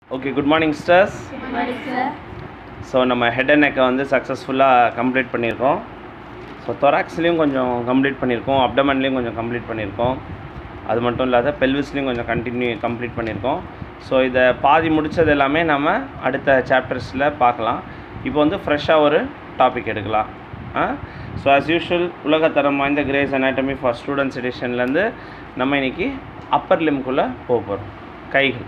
Okay, good morning, sirs. Good morning, sir. So, நம்ம head and neck வந்து சக்ஸஸ்ஃபுல்லாக complete பண்ணியிருக்கோம். ஸோ தொராக்ஸ்லேயும் கொஞ்சம் கம்ப்ளீட் பண்ணியிருக்கோம், அப்டமன்லேயும் கொஞ்சம் கம்ப்ளீட் பண்ணியிருக்கோம். அது மட்டும் இல்லாத பெல்விஸ்லேயும் கொஞ்சம் கம்ப்ளீட் பண்ணியிருக்கோம். ஸோ இதை பாதி முடித்தது எல்லாமே நம்ம அடுத்த சாப்டர்ஸில் பார்க்கலாம். இப்போ வந்து ஃப்ரெஷ்ஷாக ஒரு டாபிக் எடுக்கலாம். ஸோ ஆஸ் யூஷுவல் உலகத்தரம் வாய்ந்த கிரேஸ் அனாட்டமி ஃபார் ஸ்டூடெண்ட்ஸ் எடிஷன்லேருந்து நம்ம இன்றைக்கி அப்பர் லிம்குள்ளே போக போகிறோம், கைகள்.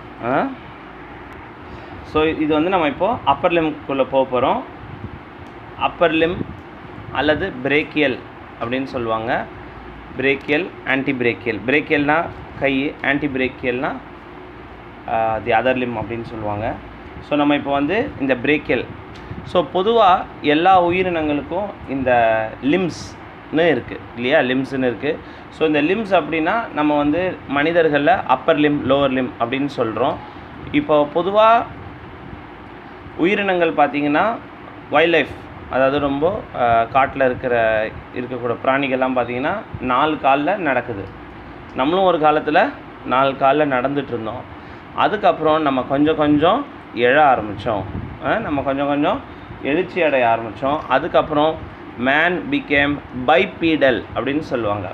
ஸோ இது வந்து நம்ம இப்போது அப்பர் லிம்குள்ளே போக போகிறோம். அப்பர் லிம் அல்லது பிரேக்கியல் அப்படின்னு சொல்லுவாங்க. Brachial, anti brachial. பிரேக்கியல்னால் கை, ஆன்டி பிரேக்கியல்னால் தி அதர் லிம் அப்படின்னு சொல்லுவாங்க. ஸோ நம்ம இப்போ வந்து இந்த பிரேக்கியல். ஸோ பொதுவாக எல்லா உயிரினங்களுக்கும் இந்த லிம்ஸ்னு இருக்குது இல்லையா, லிம்ஸ்னு இருக்குது. ஸோ இந்த லிம்ஸ் அப்படின்னா நம்ம வந்து மனிதர்களில் அப்பர் லிம், லோவர் லிம் அப்படின்னு சொல்கிறோம். இப்போ பொதுவாக உயிரினங்கள் பார்த்திங்கன்னா வைல்ட் லைஃப், அதாவது ரொம்ப காட்டில் இருக்கக்கூடிய பிராணிகள்லாம் பார்த்திங்கன்னா 4 காலில் நடக்குது. நம்மளும் ஒரு காலத்தில் 4 காலில் நடந்துகிட்டு இருந்தோம். அதுக்கப்புறம் நம்ம கொஞ்சம் எழ ஆரம்பித்தோம், நம்ம கொஞ்சம் எழுச்சி அடைய ஆரம்பித்தோம். அதுக்கப்புறம் மேன் பிகேம் பைபீடல் அப்படின்னு சொல்லுவாங்க.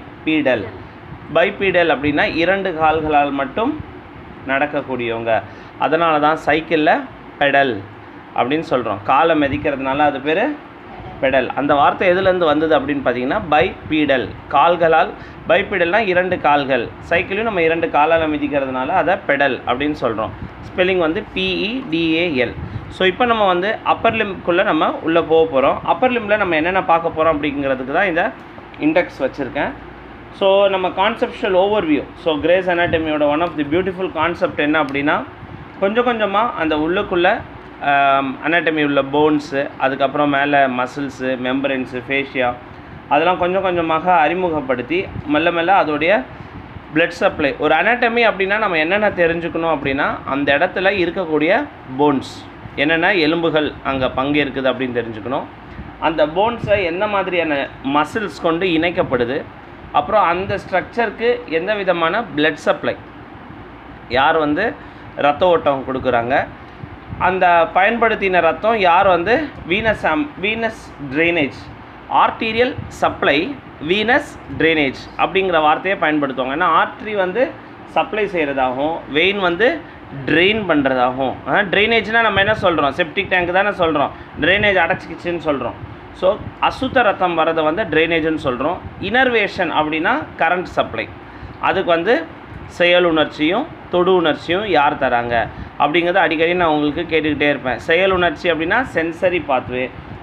பைபீடல் அப்படின்னா 2 கால்களால் மட்டும் நடக்கக்கூடியவங்க. அதனால தான் சைக்கிளில் பெடல் அப்படின்னு சொல்கிறோம். காலை மிதிக்கிறதுனால அது பேர் பெடல். அந்த வார்த்தை எதுலேருந்து வந்தது அப்படின்னு பார்த்தீங்கன்னா பைபீடல், கால்களால். பைபீடல்னால் 2 கால்கள். சைக்கிளையும் நம்ம 2 காலால் மிதிக்கிறதுனால அதை பெடல் அப்படின்னு சொல்கிறோம். ஸ்பெல்லிங் வந்து PEDAL. ஸோ இப்போ நம்ம வந்து அப்பர் லிம்குள்ளே நம்ம உள்ளே போக போகிறோம். அப்பர் லிம்பில் நம்ம என்னென்ன பார்க்க போகிறோம் அப்படிங்கிறதுக்கு தான் இந்த இண்டெக்ஸ் வச்சுருக்கேன். ஸோ நம்ம கான்செப்ஷுவல் ஓவர்வியூ. ஸோ கிரேஸ் அனாட்டமியோட one of the beautiful concept என்ன அப்படின்னா, கொஞ்சமாக அந்த உள்ளுக்குள்ளே அனாட்டமி உள்ள போன்ஸு, அதுக்கப்புறம் மேலே மசில்ஸு, மெம்பரன்ஸு, ஃபேஷியா, அதெல்லாம் கொஞ்சமாக அறிமுகப்படுத்தி மெல்ல அதோடைய பிளட் சப்ளை. ஒரு அனாட்டமி அப்படின்னா நம்ம என்னென்ன தெரிஞ்சுக்கணும் அப்படின்னா, அந்த இடத்துல இருக்கக்கூடிய போன்ஸ், என்னென்ன எலும்புகள் அங்கே பங்கேற்குது அப்படின்னு தெரிஞ்சுக்கணும். அந்த போன்ஸை எந்த மாதிரியான மசில்ஸ் கொண்டு இணைக்கப்படுது, அப்புறம் அந்த ஸ்ட்ரக்சருக்கு எந்த விதமான பிளட் சப்ளை, யார் வந்து ரத்த ஓட்டம் கொடுக்குறாங்க, அந்த பயன்படுத்தின ரத்தம் யார் வந்து venous drainage, arterial supply, venous drainage அப்படிங்கிற வார்த்தையை பயன்படுத்துவாங்க. ஏன்னா ஆர்ட்ரி வந்து சப்ளை செய்கிறதாகவும், வெயின் வந்து ட்ரெயின் பண்ணுறதாகவும். ட்ரைனேஜ்னால் நம்ம என்ன சொல்கிறோம், செப்டிக் டேங்க் தானே சொல்கிறோம், ட்ரைனேஜ் அடைச்சிக்கிச்சின்னு சொல்கிறோம். ஸோ அசுத்த ரத்தம் வரதை வந்து ட்ரைனேஜ்னு சொல்கிறோம். இனர்வேஷன் அப்படின்னா கரண்ட் சப்ளை. அதுக்கு வந்து செயல் உணர்ச்சியும் தொடு உணர்ச்சியும் யார் தராங்க அப்படிங்கிறத அடிக்கடி நான் உங்களுக்கு கேட்டுக்கிட்டே இருப்பேன். செயல் உணர்ச்சி அப்படின்னா சென்சரி பாத்வே,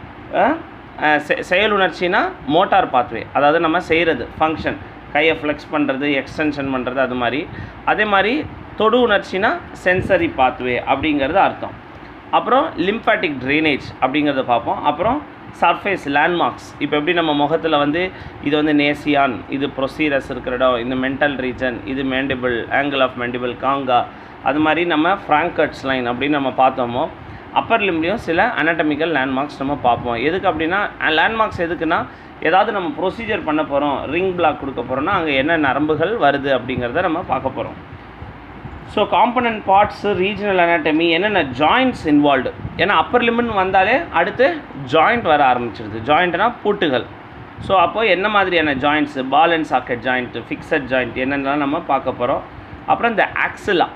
செயல் உணர்ச்சினா மோட்டார் பாத்வே, அதாவது நம்ம செய்கிறது ஃபங்க்ஷன், கையை ஃப்ளெக்ஸ் பண்ணுறது, எக்ஸ்டென்ஷன் பண்ணுறது, அது மாதிரி. அதே மாதிரி தொடு உணர்ச்சினா சென்சரி பாத்வே அப்படிங்கிறது அர்த்தம். அப்புறம் லிம்பாட்டிக் ட்ரைனேஜ் அப்படிங்கிறத பார்ப்போம். அப்புறம் சர்ஃபேஸ் லேண்ட்மார்க்ஸ். இப்போ எப்படி நம்ம முகத்தில் வந்து இது வந்து நேசியான், இது ப்ரொசீரஸ் இருக்கிற இடம், இந்த மென்டல் ரீஜன், இது மேண்டிபிள், ஆங்கிள் ஆஃப் மேண்டிபிள், காங்கா, அது மாதிரி நம்ம ஃப்ராங்கர்ட்ஸ் லைன் அப்படின்னு நம்ம பார்த்தோமோ, அப்பர் லிம்லேயும் சில அனாட்டமிக்கல் லேண்ட்மார்க்ஸ் நம்ம பார்ப்போம். எதுக்கு அப்படின்னா, லேண்ட்மார்க்ஸ் எதுக்குன்னா, ஏதாவது நம்ம ப்ரொசீஜர் பண்ண போகிறோம், ரிங் பிளாக் கொடுக்க போகிறோன்னா அங்கே என்ன நரம்புகள் வருது அப்படிங்கிறத நம்ம பார்க்க போகிறோம். So component parts, regional anatomy, என்னென்ன ஜாயிண்ட்ஸ் இன்வால்வ்டு. ஏன்னா அப்பர் லிம்னு வந்தாலே அடுத்து ஜாயிண்ட் வர ஆரம்பிச்சிருது. ஜாயிண்ட்னா பூட்டுகள். ஸோ அப்போது என்ன மாதிரியான joints, ball and socket joint, fixed joint என்னென்னலாம் நம்ம பார்க்க போகிறோம். அப்புறம் இந்த axilla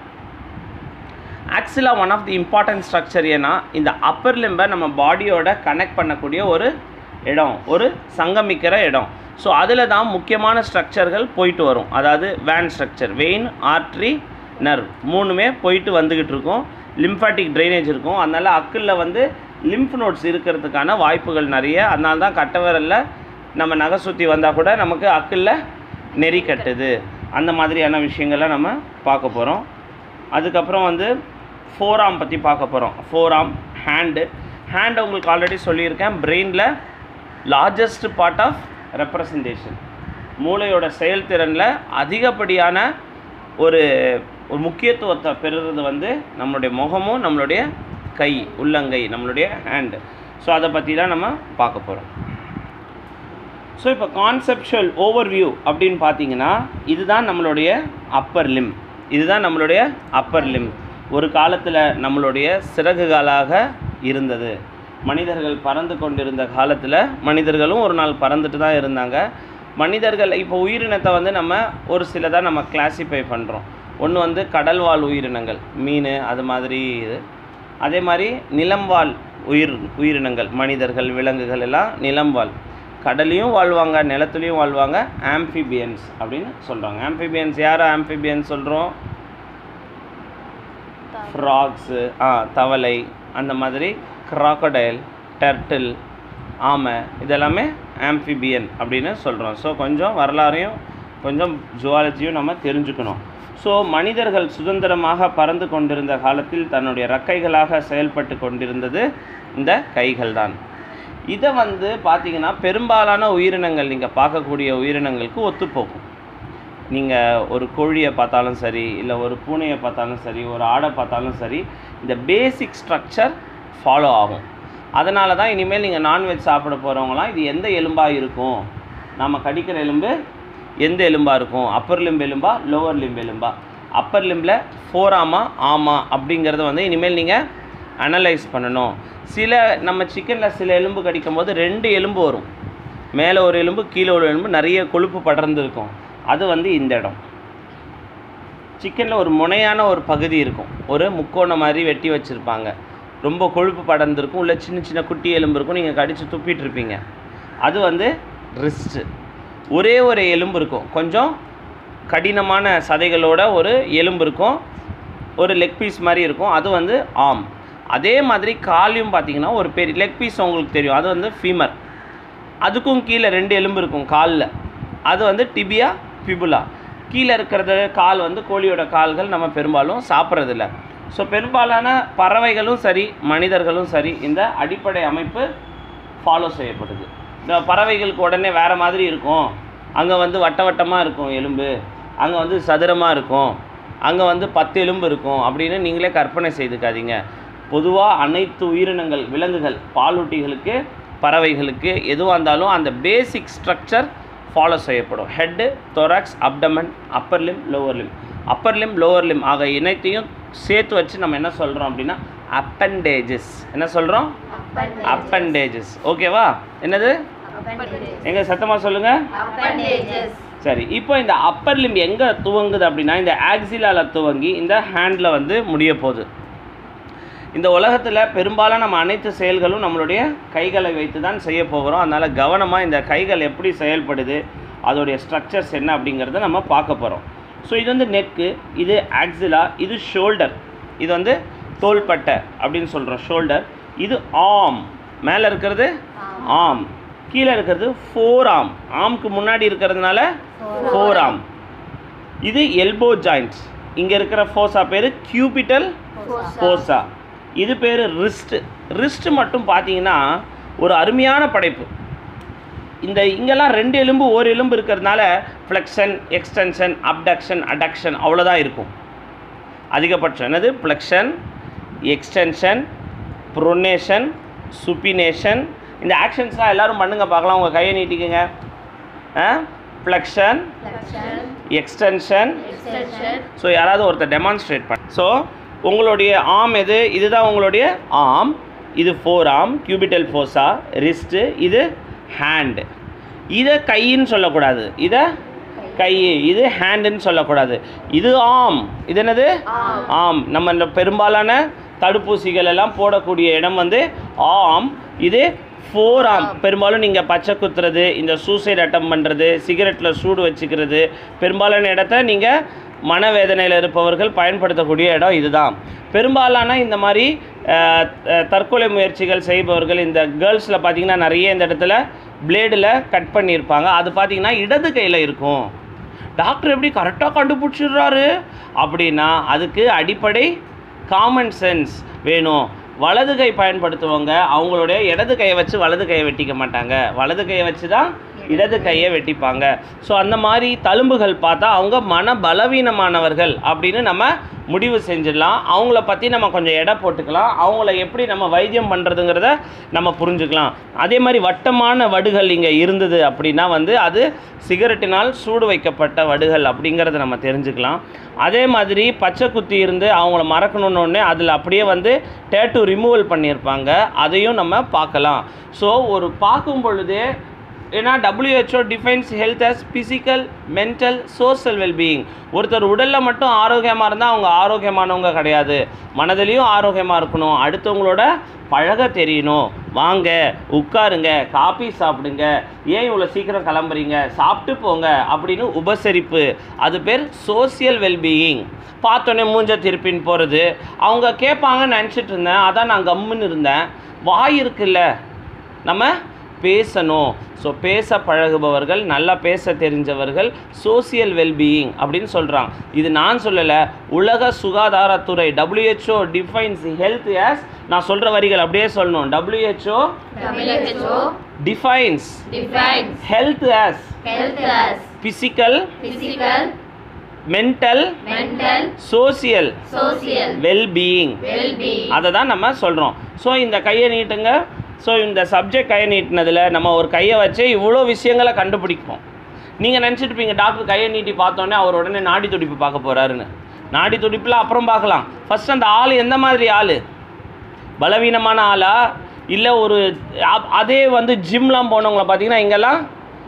one of the important structure. ஏன்னா இந்த அப்பர் லிம்பை நம்ம பாடியோட கனெக்ட் பண்ணக்கூடிய ஒரு இடம், ஒரு சங்கமிக்கிற இடம். ஸோ அதில் தான் முக்கியமான ஸ்ட்ரக்சர்கள் போயிட்டு வரும். அதாவது வேன் ஸ்ட்ரக்சர், வெயின், ஆர்ட்ரி, நர்வ், 3மே போயிட்டு வந்துக்கிட்டு இருக்கும். லிம்பாட்டிக் ட்ரைனேஜ் இருக்கும். அதனால் அக்கிளில் வந்து லிம்ஃப் நோட்ஸ் இருக்கிறதுக்கான வாய்ப்புகள் நிறைய. அதனால தான் கட்டவிரலில் நம்ம நகை சுற்றி வந்தால் கூட நமக்கு அக்கிளில் நெறி கட்டுது. அந்த மாதிரியான விஷயங்களை நம்ம பார்க்க போகிறோம். அதுக்கப்புறம் வந்து ஃபோராம் பற்றி பார்க்க போகிறோம். ஃபோராம், ஹேண்டு உங்களுக்கு ஆல்ரெடி சொல்லியிருக்கேன், பிரெயினில் லார்ஜஸ்ட் பார்ட் ஆஃப் ரெப்ரசன்டேஷன். மூளையோட செயல்திறனில் அதிகப்படியான ஒரு முக்கியத்துவத்தை பெறுறது வந்து நம்மளுடைய முகமும் நம்மளுடைய கை, உள்ளங்கை, நம்மளுடைய ஹேண்டு. ஸோ அதை பற்றி தான் நம்ம பார்க்க போகிறோம். ஸோ இப்போ கான்செப்ஷுவல் ஓவர்வியூ அப்படின்னு பார்த்தீங்கன்னா, இதுதான் நம்மளுடைய அப்பர் லிம். ஒரு காலத்தில் நம்மளுடைய சிறகுகளாக இருந்தது. மனிதர்கள் பறந்து கொண்டிருந்த காலத்தில் மனிதர்களும் ஒரு நாள் பறந்துட்டு தான் இருந்தாங்க. மனிதர்கள் இப்போ உயிரினத்தை வந்து நம்ம ஒரு சிலதாக நம்ம கிளாஸிஃபை பண்ணுறோம். ஒன்று வந்து கடல்வாழ் உயிரினங்கள், மீன், அது மாதிரி இது. அதே மாதிரி நிலம்வாழ் உயிரினங்கள், மனிதர்கள், விலங்குகள் எல்லாம் நிலம்வாழ். கடலையும் வாழ்வாங்க, நிலத்துலையும் வாழ்வாங்க. ஆம்ஃபிபியன்ஸ் அப்படின்னு சொல்கிறாங்க. ஆம்ஃபிபியன்ஸ் யாரை ஆம்ஃபிபியன்ஸ் சொல்கிறோம்? ஃப்ராக்ஸு, தவளை, அந்த மாதிரி க்ராக்கடைல், டர்ட்டில், ஆமை, இதெல்லாமே ஆம்ஃபிபியன் அப்படின்னு சொல்கிறோம். ஸோ கொஞ்சம் வரலாறையும் கொஞ்சம் ஜுவாலஜியும் நம்ம தெரிஞ்சுக்கணும். ஸோ மனிதர்கள் சுதந்திரமாக பறந்து கொண்டிருந்த காலத்தில் தன்னுடைய இறக்கைகளாக செயல்பட்டு கொண்டிருந்தது இந்த கைகள் தான். இதை வந்து பார்த்திங்கன்னா பெரும்பாலான உயிரினங்கள், நீங்கள் பார்க்கக்கூடிய உயிரினங்களுக்கு ஒத்துப்போகும். நீங்கள் ஒரு கோழியை பார்த்தாலும் சரி, இல்லை ஒரு பூனையை பார்த்தாலும் சரி, ஒரு ஆடை பார்த்தாலும் சரி, இந்த பேசிக் ஸ்ட்ரக்சர் ஃபாலோ ஆகும். அதனால தான் இனிமேல் நீங்கள் நான்வெஜ் சாப்பிட போகிறவங்களாம் இது எந்த எலும்பாக இருக்கும், நம்ம கடிக்கிற எலும்பு எந்த எலும்பாக இருக்கும், அப்பர் லிம்ப் எலும்பா லோவர் லிம்ப் எலும்பா, அப்பர் லிம்பில் ஃபோராமா ஆமா அப்படிங்கிறத வந்து இனிமேல் நீங்கள் அனலைஸ் பண்ணணும். சில நம்ம சிக்கனில் சில எலும்பு கடிக்கும் போது 2 எலும்பு வரும், மேலே ஒரு எலும்பு கீழே ஒரு எலும்பு, நிறைய கொழுப்பு படர்ந்து இருக்கும். அது வந்து இந்த இடம். சிக்கனில் ஒரு முனையான ஒரு பகுதி இருக்கும், ஒரு முக்கோணம் மாதிரி வெட்டி வச்சுருப்பாங்க, ரொம்ப கொழுப்பு படர்ந்துருக்கும், உள்ள சின்ன சின்ன குட்டி எலும்பு இருக்கும், நீங்கள் கடித்து துப்பிட்டுருப்பீங்க. அது வந்து ரிஸ்ட்டு. ஒரே ஒரு எலும்பு இருக்கும், கொஞ்சம் கடினமான சதைகளோட ஒரு எலும்பு இருக்கும், ஒரு லெக் பீஸ் மாதிரி இருக்கும், அது வந்து ஆர்ம். அதே மாதிரி காலையும் பார்த்திங்கன்னா ஒரு பெரிய லெக் பீஸ் உங்களுக்கு தெரியும், அது வந்து ஃபீமர். அதுக்கும் கீழே 2 எலும்பு இருக்கும் காலில், அது வந்து டிபியா ஃபிபுலா. கீழே இருக்கிறது கால் வந்து கோழியோட கால்கள் நம்ம பெரும்பாலும் சாப்பிட்றதில்ல. ஸோ பெரும்பாலான பறவைகளும் சரி மனிதர்களும் சரி இந்த அடிப்படை அமைப்பு ஃபாலோ செய்யப்படுது. இந்த பறவைகளுக்கு உடனே வேறு மாதிரி இருக்கும், அங்கே வந்து வட்ட வட்டமாக இருக்கும் எலும்பு, அங்கே வந்து சதுரமாக இருக்கும், அங்கே வந்து 10 எலும்பு இருக்கும் அப்படின்னு நீங்களே கற்பனை செய்துக்காதீங்க. பொதுவாக அனைத்து உயிரினங்கள், விலங்குகள், பாலூட்டிகளுக்கு, பறவைகளுக்கு எதுவாக இருந்தாலும் அந்த பேசிக் ஸ்ட்ரக்சர் ஃபாலோ செய்யப்படும். Head, thorax, abdomen, upper limb, lower limb. Upper limb, lower limb ஆக இணைத்தையும் சேர்த்து வச்சு நம்ம என்ன சொல்கிறோம் அப்படின்னா அப்பண்டேஜஸ். என்ன சொல்கிறோம்? அப்பண்டேஜஸ். ஓகேவா? என்னது? எங்கே சத்தமாக சொல்லுங்கள். சரி, இப்போ இந்த அப்பர் லிம் எங்கே துவங்குது அப்படின்னா இந்த ஆக்சிலாவில் துவங்கி இந்த ஹேண்டில் வந்து முடிய போகுது. இந்த உலகத்தில் பெரும்பாலும் நம்ம அனைத்து செயல்களும் நம்மளுடைய கைகளை வைத்து தான் செய்ய போகிறோம். அதனால் கவனமாக இந்த கைகள் எப்படி செயல்படுது, அதோடைய ஸ்ட்ரக்சர்ஸ் என்ன அப்படிங்கிறத நம்ம பார்க்க போகிறோம். ஸோ இது வந்து நெக்கு, இது ஆக்சிலா, இது ஷோல்டர், இது வந்து தோள்பட்டை அப்படின்னு சொல்கிறோம் ஷோல்டர். இது ஆர்ம், மேலே இருக்கிறது ஆர்ம், கீழே இருக்கிறது ஃபோர் ஆர்ம். ஆர்முக்கு முன்னாடி இருக்கிறதுனால ஃபோர் ஆர்ம். இது எல்போ ஜாயிண்ட்ஸ், இங்கே இருக்கிற ஃபோஸா பேர் கியூபிட்டல் ஃபோஸா. இது பேர் ரிஸ்ட்டு. ரிஸ்ட்டு மட்டும் பார்த்தீங்கன்னா ஒரு அருமையான படைப்பு. இந்த இங்கெல்லாம் 2 எலும்பு ஒரு எலும்பு இருக்கிறதுனால ஃப்ளெக்ஷன், எக்ஸ்டென்ஷன், அப்டக்ஷன், அடக்ஷன் அவ்வளோதான் இருக்கும் அதிகபட்சம். என்னது? Flexion, extension, pronation, supination. இந்த ஆக்ஷன்ஸ்லாம் எல்லோரும் பண்ணுங்க பார்க்கலாம். உங்கள் கையை நீட்டிக்குங்க. Flexion, extension. ஸோ யாராவது ஒருத்தர் டெமான்ஸ்ட்ரேட் பண்ண. ஸோ உங்களுடைய ஆர்ம் எது? இதுதான் உங்களுடைய ஆர்ம். இது forearm, cubital fossa, wrist. இது ஹேண்டு. இதை கைன்னு சொல்லக்கூடாது, இதை கை, இது ஹேண்டுன்னு சொல்லக்கூடாது. இது ஆர்ம். இது என்னது? ஆர்ம். நம்ம இந்த பெரும்பாலான தடுப்பூசிகள் எல்லாம் போடக்கூடிய இடம் வந்து ஆர்ம். இது ஃபோர் ஆர்ம். பெரும்பாலும் நீங்கள் பச்சை குத்துறது, இந்த சூசைட் அட்டம் பண்ணுறது, சிகரெட்டில் சூடு வச்சுக்கிறது, பெரும்பாலான இடத்த நீங்கள் மனவேதனையில் இருப்பவர்கள் பயன்படுத்தக்கூடிய இடம் இதுதான். பெரும்பாலான இந்த மாதிரி தற்கொலை முயற்சிகள் செய்பவர்கள், இந்த கேர்ள்ஸில் பார்த்திங்கன்னா நிறைய இந்த இடத்துல பிளேடில் கட் பண்ணியிருப்பாங்க. அது பார்த்திங்கன்னா இடது கையில் இருக்கும். டாக்டர் எப்படி கரெக்டாக கண்டுபிடிச்சிடுறாரு அப்படின்னா அதுக்கு அடிப்படை காமன் சென்ஸ் வேணும். வலது கை பயன்படுத்துவங்க அவங்களுடைய இடது கையை வச்சு வலது கையை வெட்டிக்க மாட்டாங்க, வலது கையை வச்சு தான் இடது கையை வெட்டிப்பாங்க. ஸோ அந்த மாதிரி தழும்புகள் பார்த்தா அவங்க மன பலவீனமானவர்கள் அப்படின்னு நம்ம முடிவு செஞ்சிடலாம். அவங்கள பற்றி நம்ம கொஞ்சம் எடை போட்டுக்கலாம். அவங்கள எப்படி நம்ம வைத்தியம் பண்ணுறதுங்கிறத நம்ம புரிஞ்சுக்கலாம். அதே மாதிரி வட்டமான வடுகள் இங்கே இருந்தது அப்படின்னா அது சிகரெட்டினால் சூடு வைக்கப்பட்ட வடுகள் அப்படிங்கிறத நம்ம தெரிஞ்சுக்கலாம். அதே மாதிரி பச்சை குத்தி இருந்து அவங்கள மறக்கணுன்னொன்னே அதில் அப்படியே டேட்டூ ரிமூவல் பண்ணியிருப்பாங்க. அதையும் நம்ம பார்க்கலாம். ஸோ ஒரு பார்க்கும் பொழுதே ஏன்னா WHO defines health as physical, mental, social wellbeing. ஒருத்தர் உடலில் மட்டும் ஆரோக்கியமாக இருந்தால் அவங்க ஆரோக்கியமானவங்க கிடையாது. மனதிலையும் ஆரோக்கியமாக இருக்கணும். அடுத்தவங்களோட பழக தெரியணும். வாங்க உட்காருங்க, காபி சாப்பிடுங்க, ஏன் இவ்வளோ சீக்கிரம் கிளம்புறீங்க, சாப்பிட்டு போங்க அப்படின்னு உபசரிப்பு. அது பேர் சோஷியல் வெல்பீயிங். பார்த்தோன்னே மூஞ்ச திருப்பின்னு போகிறது. அவங்க கேட்பாங்கன்னு நினச்சிட்டு இருந்தேன், அதான் நான் கம்முன்னு இருந்தேன். வாய் இருக்குல்ல, நம்ம பேசணும். ஸோ பேச பழகுபவர்கள், நல்லா பேச தெரிஞ்சவர்கள் சோசியல் வெல்பீயிங் அப்படின்னு சொல்கிறாங்க. இது நான் சொல்லலை, உலக சுகாதாரத்துறை WHO டிஃபைன்ஸ் ஹெல்த் as, நான் சொல்கிற வரிகள் அப்படியே சொல்லணும். WHO defines health as physical, mental, social wellbeing. அதை தான் நம்ம சொல்கிறோம். ஸோ இந்த கையை நீட்டுங்க. ஸோ இந்த சப்ஜெக்ட் கையை நீட்டினதில் நம்ம ஒரு கையை வச்சு இவ்வளோ விஷயங்களை கண்டுபிடிப்போம். நீங்கள் நினச்சிட்டுப்பீங்க டாக்டர் கையை நீட்டி பார்த்தோன்னே அவர் உடனே நாடி துடிப்பு பார்க்க போகிறாருன்னு. நாடி துடிப்பில் அப்புறம் பார்க்கலாம். ஃபஸ்ட் அந்த ஆள் எந்த மாதிரி ஆள், பலவீனமான ஆளா இல்லை ஒரு அதே ஜிம்லாம் போனவங்கள பார்த்தீங்கன்னா இங்கெல்லாம்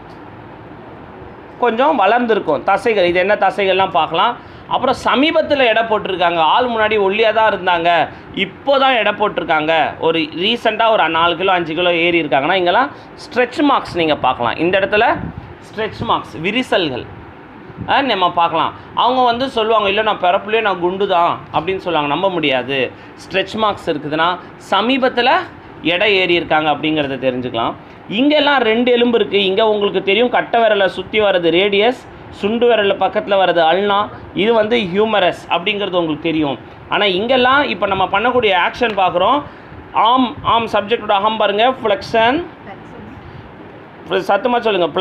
கொஞ்சம் வளர்ந்துருக்கும் தசைகள். இது என்ன தசைகள்லாம் பார்க்கலாம். அப்புறம் சமீபத்தில் எடை போட்டிருக்காங்க. ஆள் முன்னாடி ஒல்லியாக தான் இருந்தாங்க, இப்போ தான் எடை போட்டிருக்காங்க. ஒரு ரீசெண்டாக ஒரு 4 கிலோ 5 கிலோ ஏறி இருக்காங்கன்னா இங்கெல்லாம் ஸ்ட்ரெச் மார்க்ஸ் நீங்கள் பார்க்கலாம். இந்த இடத்துல ஸ்ட்ரெச் மார்க்ஸ், விரிசல்கள் நம்ம பார்க்கலாம். அவங்க சொல்லுவாங்க, இல்லை நான் பிறப்புலேயே நான் குண்டு தான் அப்படின்னு சொல்லுவாங்க. நம்ப முடியாது. ஸ்ட்ரெச் மார்க்ஸ் இருக்குதுன்னா சமீபத்தில் எடை ஏறி இருக்காங்க அப்படிங்கிறத தெரிஞ்சுக்கலாம். இங்கெல்லாம் 2 எலும்பு இருக்குது. இங்கே உங்களுக்கு தெரியும், கட்டை விரலை சுற்றி வர்றது ரேடியஸ், சுண்டு விரலில் பக்கத்தில் வர்றது அல்னா. இது ஹியூமரஸ் அப்படிங்கிறது உங்களுக்கு தெரியும். ஆனால் இங்கெல்லாம் இப்போ நம்ம பண்ணக்கூடிய ஆக்ஷன் பார்க்குறோம். ஆம் சப்ஜெக்டோட அகம் பாருங்கள். ஃப்ளெக்ஷன், சத்தமாக சொல்லுங்கள்.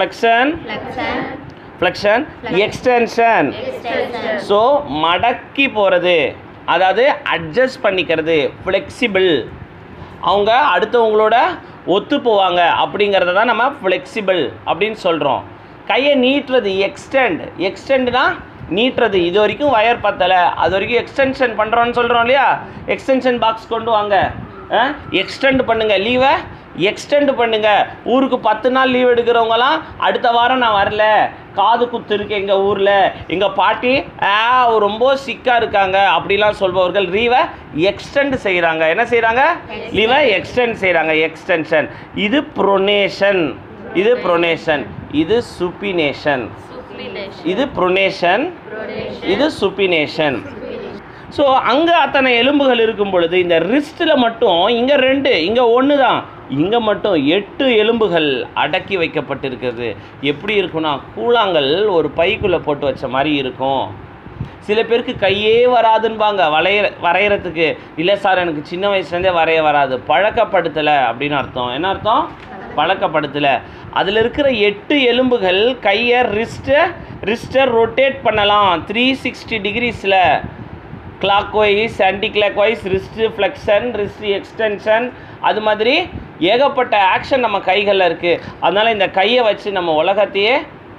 Flexion, extension. ஸோ மடக்கி போகிறது, அதாவது அட்ஜஸ்ட் பண்ணிக்கிறது, ஃப்ளெக்சிபிள். அவங்க அடுத்தவங்களோட ஒத்து போவாங்க அப்படிங்கிறத தான் நம்ம ஃப்ளெக்சிபிள் அப்படின்னு சொல்கிறோம். கையை நீட்டுறது எக்ஸ்டெண்ட்னா நீட்டுறது. இது வரைக்கும் வயர் பத்தலை, அது வரைக்கும் எக்ஸ்டென்ஷன் பண்ணுறோன்னு சொல்கிறோம் இல்லையா. எக்ஸ்டென்ஷன் பாக்ஸ் கொண்டு வாங்க, எக்ஸ்டெண்ட் பண்ணுங்கள், லீவை எக்ஸ்டெண்ட் பண்ணுங்கள். ஊருக்கு 10 நாள் லீவ் எடுக்கிறவங்களாம் அடுத்த வாரம் நான் வரல, காது குத்து இருக்கு எங்கள் ஊரில், எங்கள் பாட்டி ரொம்ப சிக்காக இருக்காங்க அப்படிலாம் சொல்பவர்கள் லீவை எக்ஸ்டெண்ட் செய்கிறாங்க. என்ன செய்கிறாங்க? லீவை எக்ஸ்டெண்ட் செய்கிறாங்க. எக்ஸ்டென்ஷன். இது ப்ரொனேஷன், இது ப்ரொனேஷன், இது சுப்பினேஷன். இது ப்ரொனேஷன், இது சுப்பினேஷன். ஸோ அங்கே அத்தனை எலும்புகள் இருக்கும் பொழுது இந்த ரிஸ்ட்டில் மட்டும் இங்கே 2, இங்கே 1 தான். இங்கே மட்டும் 8 எலும்புகள் அடக்கி வைக்கப்பட்டிருக்கிறது. எப்படி இருக்குன்னா கூழாங்கல் ஒரு பைக்குள்ளே போட்டு வச்ச மாதிரி இருக்கும். சில பேருக்கு கையே வராதுன்பாங்க வரைகிறதுக்கு. இல்லை சார் எனக்கு சின்ன வயசுலேருந்தே வரைய வராது. பழக்கப்படுத்தலை அப்படின்னு அர்த்தம். என்ன அர்த்தம்? பழக்கப்படுத்தலை. அதில் இருக்கிற 8 எலும்புகள் கையை ரிஸ்ட்டை ரொட்டேட் பண்ணலாம் 360 டிகிரிஸில். Clockwise, anticlockwise, wrist flexion, wrist extension, அது மாதிரி ஏகப்பட்ட ஆக்ஷன் நம்ம கைகளில் இருக்குது. அதனால் இந்த கையை வச்சு நம்ம உலகத்தையே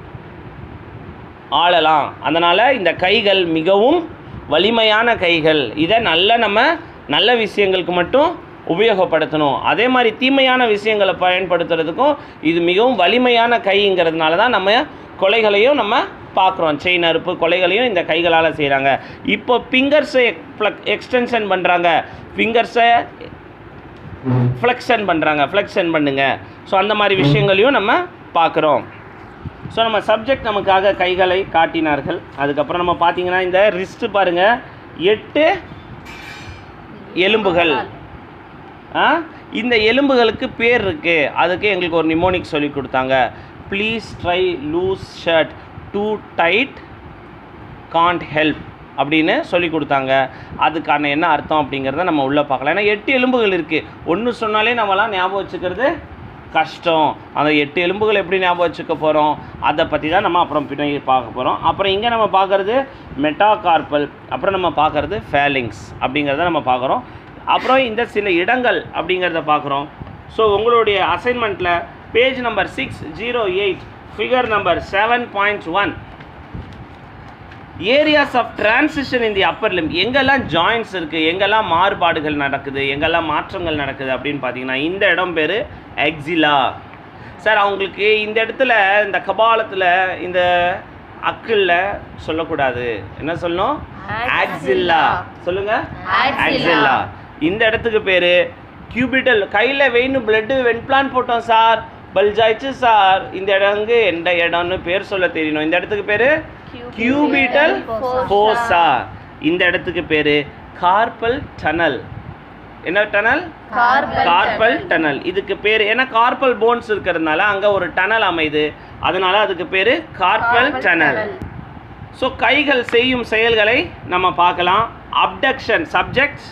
ஆளலாம். அதனால் இந்த கைகள் மிகவும் வலிமையான கைகள். இதை நம்ம நல்ல விஷயங்களுக்கு மட்டும் உபயோகப்படுத்தணும். அதே மாதிரி தீமையான விஷயங்களை பயன்படுத்துறதுக்கும் இது மிகவும் வலிமையான கைங்கிறதுனால தான் நம்ம கொலைகளையும் நம்ம பார்க்குறோம். செயின் அறுப்பு கொலைகளையும் இந்த கைகளால் செய்கிறாங்க. இப்போ ஃபிங்கர்ஸை எக்ஸ்டென்ஷன் பண்ணுறாங்க, ஃபிங்கர்ஸை ஃப்ளெக்ஷன் பண்ணுறாங்க, ஃப்ளெக்ஷன் பண்ணுங்க. ஸோ அந்த மாதிரி விஷயங்களையும் நம்ம பார்க்குறோம். ஸோ நம்ம சப்ஜெக்ட் நமக்காக கைகளை காட்டினார்கள். அதுக்கப்புறம் நம்ம பார்த்திங்கன்னா இந்த ரிஸ்ட்டு பாருங்கள், 8 எலும்புகள். இந்த எலும்புகளுக்கு பேர் இருக்குது. அதுக்கு எங்களுக்கு ஒரு நிமோனிக் சொல்லி கொடுத்தாங்க. Please try loose shirt, too tight can't help அப்படின்னு சொல்லி கொடுத்தாங்க. அதுக்கான என்ன அர்த்தம் அப்படிங்கிறத நம்ம உள்ளே பார்க்கலாம். ஏன்னா 8 எலும்புகள் இருக்குது. ஒன்று சொன்னாலே நம்மளாம் ஞாபகம் வச்சுக்கிறது கஷ்டம். அந்த 8 எலும்புகள் எப்படி ஞாபகம் வச்சுக்க போகிறோம், அதை பற்றி தான் நம்ம அப்புறம் பின்னாடி பார்க்க போகிறோம். அப்புறம் இங்கே நம்ம பார்க்குறது மெட்டாகார்பல், அப்புறம் நம்ம பார்க்குறது ஃபேலிங்ஸ் அப்படிங்கிறத நம்ம பார்க்குறோம். அப்புறம் இந்த சில இடங்கள் அப்படிங்கிறத பார்க்குறோம். ஸோ உங்களுடைய அசைன்மெண்ட்டில் page number 608 figure number 7.1 areas of transition in the upper limb, எங்கெல்லாம் ஜாயின்ட்ஸ் இருக்குது, எங்கெல்லாம் மாறுபாடுகள் நடக்குது, எங்கெல்லாம் மாற்றங்கள் நடக்குது அப்படின்னு பார்த்தீங்கன்னா இந்த இடம் பேர் எக்ஸிலா. சார் அவங்களுக்கு இந்த இடத்துல இந்த கபாலத்தில் இந்த அக்கிளில் சொல்லக்கூடாது, என்ன சொல்லணும், ஆக்சில்லா சொல்லுங்க, ஆக்சில்லா. இந்த இடத்துக்கு பேர் கியூபிட்டல். கையில் வெயின் பிளட்டு வெண்பிளான் போட்டோம் சார், பல்ஜாயிச்சு சார், இந்த இடங்கு எந்த இடம்னு பேர் சொல்ல தெரியணும். இந்த இடத்துக்கு பேர் கியூபிட்டல் ஃபோசா. இந்த இடத்துக்கு பேர் கார்பல் டனல். என்ன டனல், கார்பல் டனல். இதுக்கு பேர் ஏன்னா கார்பல் போன்ஸ் இருக்கிறதுனால அங்கே ஒரு டனல் அமைது, அதனால அதுக்கு பேர் கார்பல் டனல். ஸோ கைகள் செய்யும் செயல்களை நம்ம பார்க்கலாம். Abduction subject.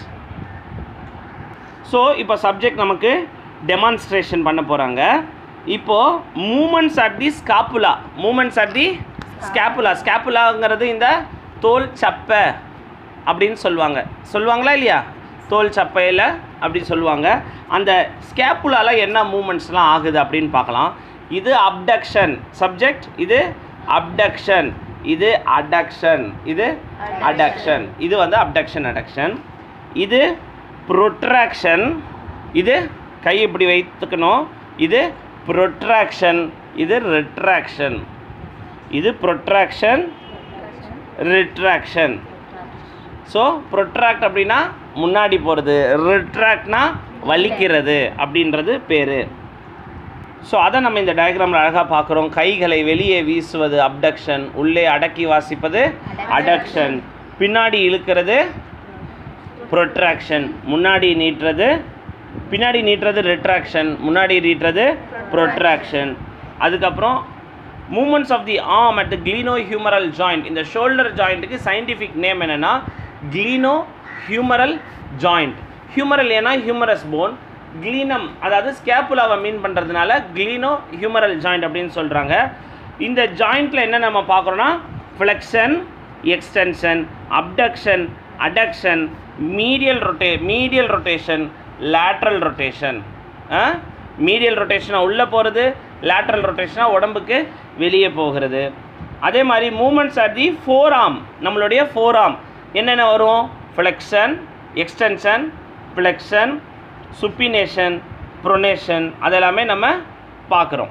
ஸோ இப்போ சப்ஜெக்ட் நமக்கு டெமான்ஸ்ட்ரேஷன் பண்ண போகிறாங்க. இப்போது movements at the scapula, movements at the scapula. ஸ்கேப்புலாங்கிறது இந்த தோல் சப்பை அப்படின்னு சொல்லுவாங்களா இல்லையா, தோல் சப்பையில் அப்படி சொல்லுவாங்க. அந்த ஸ்கேப்புலாவில் என்ன மூமெண்ட்ஸ்லாம் ஆகுது அப்படின்னு பார்க்கலாம். இது அப்டக்ஷன் சப்ஜெக்ட், இது அப்டக்ஷன், இது அடக்ஷன், இது அடக்ஷன். இது வந்து அப்டக்ஷன் அடக்ஷன். இது ப்ரொட்ராக்ஷன், இது கை இப்படி வைத்துக்கணும், இது ப்ரொட்ராக்ஷன், இது ரிட்ராக்ஷன். இது ப்ரொட்ராக்ஷன், ரிட்ராக்ஷன். ஸோ ப்ரொட்ராக்ட் அப்படின்னா முன்னாடி போகிறது, ரிட்ராக்ட்னா வலிக்கிறது அப்படின்றது பேர். ஸோ அதை நம்ம இந்த டயக்ராமில் அழகாக பார்க்குறோம். கைகளை வெளியே வீசுவது அப்டக்ஷன், உள்ளே அடக்கி வாசிப்பது அடக்ஷன், பின்னாடி இழுக்கிறது ப்ரொட்ராக்ஷன், முன்னாடி நீட்டுறது, பின்னாடி நீட்டுறது ரிட்ராக்ஷன், முன்னாடி நீட்டுறது ப்ரொட்ராக்ஷன். அதுக்கப்புறம் movements of the arm at the glenohumeral joint. இந்த ஷோல்டர் ஜாயிண்ட்டுக்கு சயின்டிஃபிக் நேம் என்னென்னா glenohumeral joint. ஹியூமரல் ஏன்னா ஹியூமரஸ் போன், கிளீனம் அதாவது ஸ்கேப்புலாவை மீன் பண்ணுறதுனால glenohumeral joint அப்படின்னு சொல்கிறாங்க. இந்த ஜாயிண்ட்டில் என்ன நம்ம பார்க்குறோன்னா flexion, extension, abduction, adduction, medial rotation, lateral rotation. Medial ரொட்டேஷனாக உள்ளே போகிறது, லேட்ரல் ரொட்டேஷனாக உடம்புக்கு வெளியே போகிறது. அதே மாதிரி movements at the forearm, நம்மளுடைய ஃபோர் ஆர்ம் என்னென்ன வரும், flexion, extension, flexion, supination, pronation, அதெல்லாமே நம்ம பார்க்குறோம்.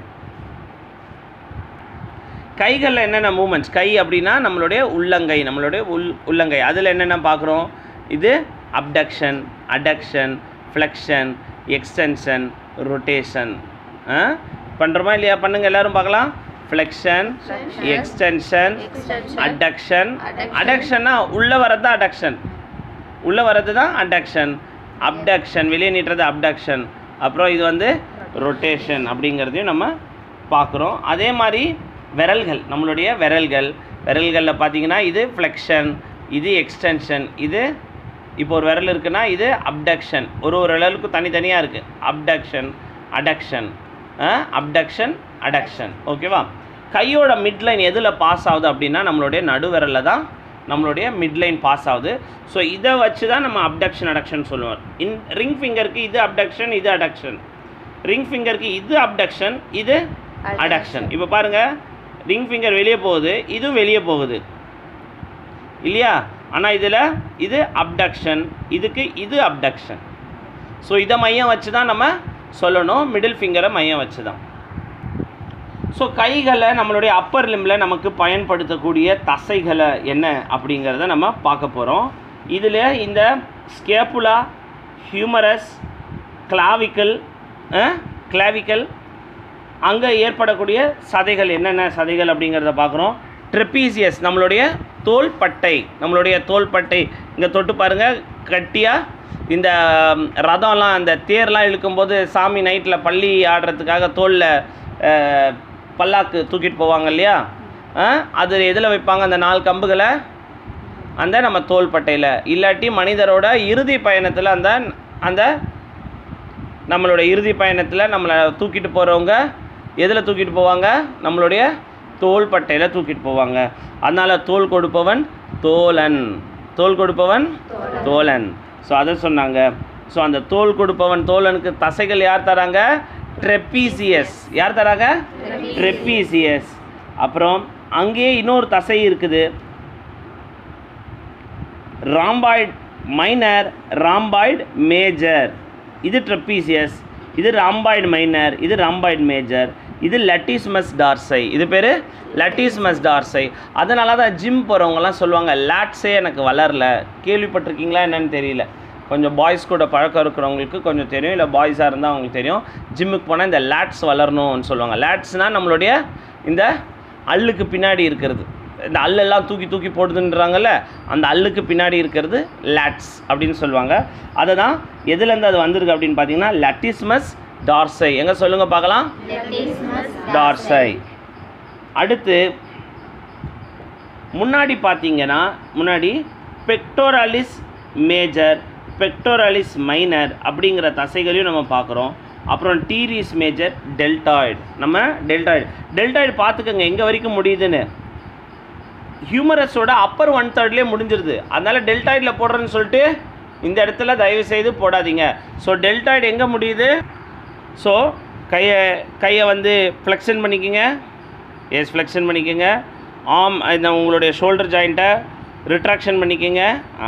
கைகளில் என்னென்ன மூமெண்ட்ஸ், கை அப்படின்னா நம்மளுடைய உள்ளங்கை, நம்மளுடைய உள்ளங்கை, அதில் என்னென்ன பார்க்குறோம், இது abduction, adduction, flexion, extension, rotation. பண்ணுறோமா இல்லையா, பண்ணுங்கள் எல்லோரும் பார்க்கலாம். Flexion, extension, adduction. அடக்ஷன்னா உள்ளே வரது தான் அடக்ஷன், உள்ளே வரது தான் அடக்ஷன். அப்டக்ஷன் வெளியே நீட்டுறது அப்டக்ஷன். அப்புறம் இது வந்து ரொட்டேஷன் அப்படிங்கிறதையும் நம்ம பார்க்குறோம். அதே மாதிரி விரல்கள், நம்மளுடைய விரல்களில் பார்த்தீங்கன்னா இது ஃப்ளெக்ஷன், இது எக்ஸ்டென்ஷன், இது இப்போ ஒரு விரல் இருக்குன்னா இது அப்டக்ஷன். ஒரு விரலுக்கு தனித்தனியாக இருக்குது, அப்டக்ஷன், அடக்ஷன், அப்டக்ஷன், அடக்ஷன். ஓகேவா. கையோட மிட்லைன் எதில் பாஸ் ஆகுது அப்படின்னா நம்மளுடைய நடுவிரலில் தான் நம்மளுடைய மிட்லைன் பாஸ் ஆகுது. ஸோ இதை வச்சு தான் நம்ம அப்டக்ஷன் அடக்ஷன் சொல்லுவோம். ரிங் ஃபிங்கருக்கு இது அப்டக்ஷன், இது அடக்ஷன். ரிங் ஃபிங்கருக்கு இது அப்டக்ஷன், இது அடக்ஷன். இப்போ பாருங்கள், ரிங் ஃபிங்கர் வெளியே போகுது, இதுவும் வெளியே போகுது இல்லையா, ஆனால் இதில் இது அப்டக்ஷன், இதுக்கு இது அப்டக்ஷன். ஸோ இதை மையம் வச்சு தான் நம்ம சொல்லணும், மிடில் ஃபிங்கரை மையம் வச்சு தான். ஸோ கைகளை நம்மளுடைய அப்பர் லிம்பில் நமக்கு பயன்படுத்தக்கூடிய தசைகளை என்ன அப்படிங்கிறத நம்ம பார்க்க போகிறோம். இதில் இந்த ஸ்கேப்புலா, ஹியூமரஸ், கிளாவிக்கல், அங்கே ஏற்படக்கூடிய சதைகள் என்னென்ன சதைகள் அப்படிங்கிறத பார்க்குறோம். ட்ரெப்பீசியஸ் நம்மளுடைய தோள்பட்டை, இங்கே தொட்டு பாருங்கள் கட்டியாக. இந்த ரதம்லாம் அந்த தேர்லாம் இழுக்கும்போது சாமி நைட்டில் பள்ளி ஆடுறதுக்காக தோளில் பல்லாக்கு தூக்கிட்டு போவாங்க இல்லையா, அது எதில் வைப்பாங்க, அந்த 4 கம்புகளை அந்த நம்ம தோள்பட்டையில். இல்லாட்டி மனிதரோட இறுதி பயணத்தில் அந்த நம்மளுடைய இறுதி பயணத்தில் நம்மளை தூக்கிட்டு போகிறவங்க எதில் தூக்கிட்டு போவாங்க? நம்மளுடைய தோள்பட்டையில் தூக்கிட்டு போவாங்க. அதனால் தோள் கொடுப்பவன் தோழன், தோள் கொடுப்பவன் தோழன். ஸோ அதை சொன்னாங்க. ஸோ அந்த தோள் கொடுப்பவன் தோழனுக்கு தசைகள் யார் தராங்க? ட்ரெப்பீசியஸ். யார் தராங்க? ட்ரெப்பீசியஸ். அப்புறம் அங்கேயே இன்னொரு தசை இருக்குது, ராம்பாய்டு மைனர், ராம்பாய்டு மேஜர். இது ட்ரெப்பீசியஸ், இது ராம்பாய்டு மைனர், இது ராம்பாய்டு மேஜர். இது லட்டிஸ்மஸ் டார்சை. இது பேர் லட்டிஸ்மஸ் டார்சை. அதனால தான் ஜிம் போகிறவங்கலாம் சொல்லுவாங்க லேட்ஸே எனக்கு வளரல. கேள்விப்பட்டிருக்கீங்களா என்னன்னு தெரியல. கொஞ்சம் பாய்ஸ் கூட பழக்கம் இருக்கிறவங்களுக்கு கொஞ்சம் தெரியும், இல்லை பாய்ஸாக இருந்தால் அவங்களுக்கு தெரியும். ஜிம்முக்கு போனால் இந்த லேட்ஸ் வளரணும்னு சொல்லுவாங்க. லேட்ஸ்னால் நம்மளுடைய இந்த அல்லுக்கு பின்னாடி இருக்கிறது, இந்த அல்லெல்லாம் தூக்கி தூக்கி போடுதுன்றாங்கல்ல, அந்த அல்லுக்கு பின்னாடி இருக்கிறது லேட்ஸ் அப்படின்னு சொல்லுவாங்க. அதை தான் எதுலேருந்து அது வந்திருக்கு அப்படின்னு பார்த்தீங்கன்னா லட்டிஸ்மஸ் டார்சை. எங்கே சொல்லுங்கள் பார்க்கலாம்? டார்சை. அடுத்து முன்னாடி பார்த்தீங்கன்னா முன்னாடி பெக்டோராலிஸ் மேஜர், பெக்டோராலிஸ் மைனர் அப்படிங்கிற தசைகளையும் நம்ம பார்க்குறோம். அப்புறம் டீரிஸ் மேஜர், டெல்டாய்டு. நம்ம டெல்டாய்டு பார்த்துக்கோங்க எங்கே வரைக்கும் முடியுதுன்னு. ஹியூமரஸோட அப்பர் 1/3 முடிஞ்சிருது. அதனால் டெல்டாய்டில் போடுறேன்னு சொல்லிட்டு இந்த இடத்துல தயவு செய்து போடாதீங்க. ஸோ டெல்டாய்டு எங்கே முடியுது? ஸோ கையை வந்து ஃப்ளெக்ஷன் பண்ணிக்கோங்க. எஸ், ஃப்ளெக்ஷன் பண்ணிக்கோங்க. ஆர்ம் இந்த உங்களுடைய ஷோல்டர் ஜாயிண்ட்டை ரிட்ராக்ஷன் பண்ணிக்கோங்க.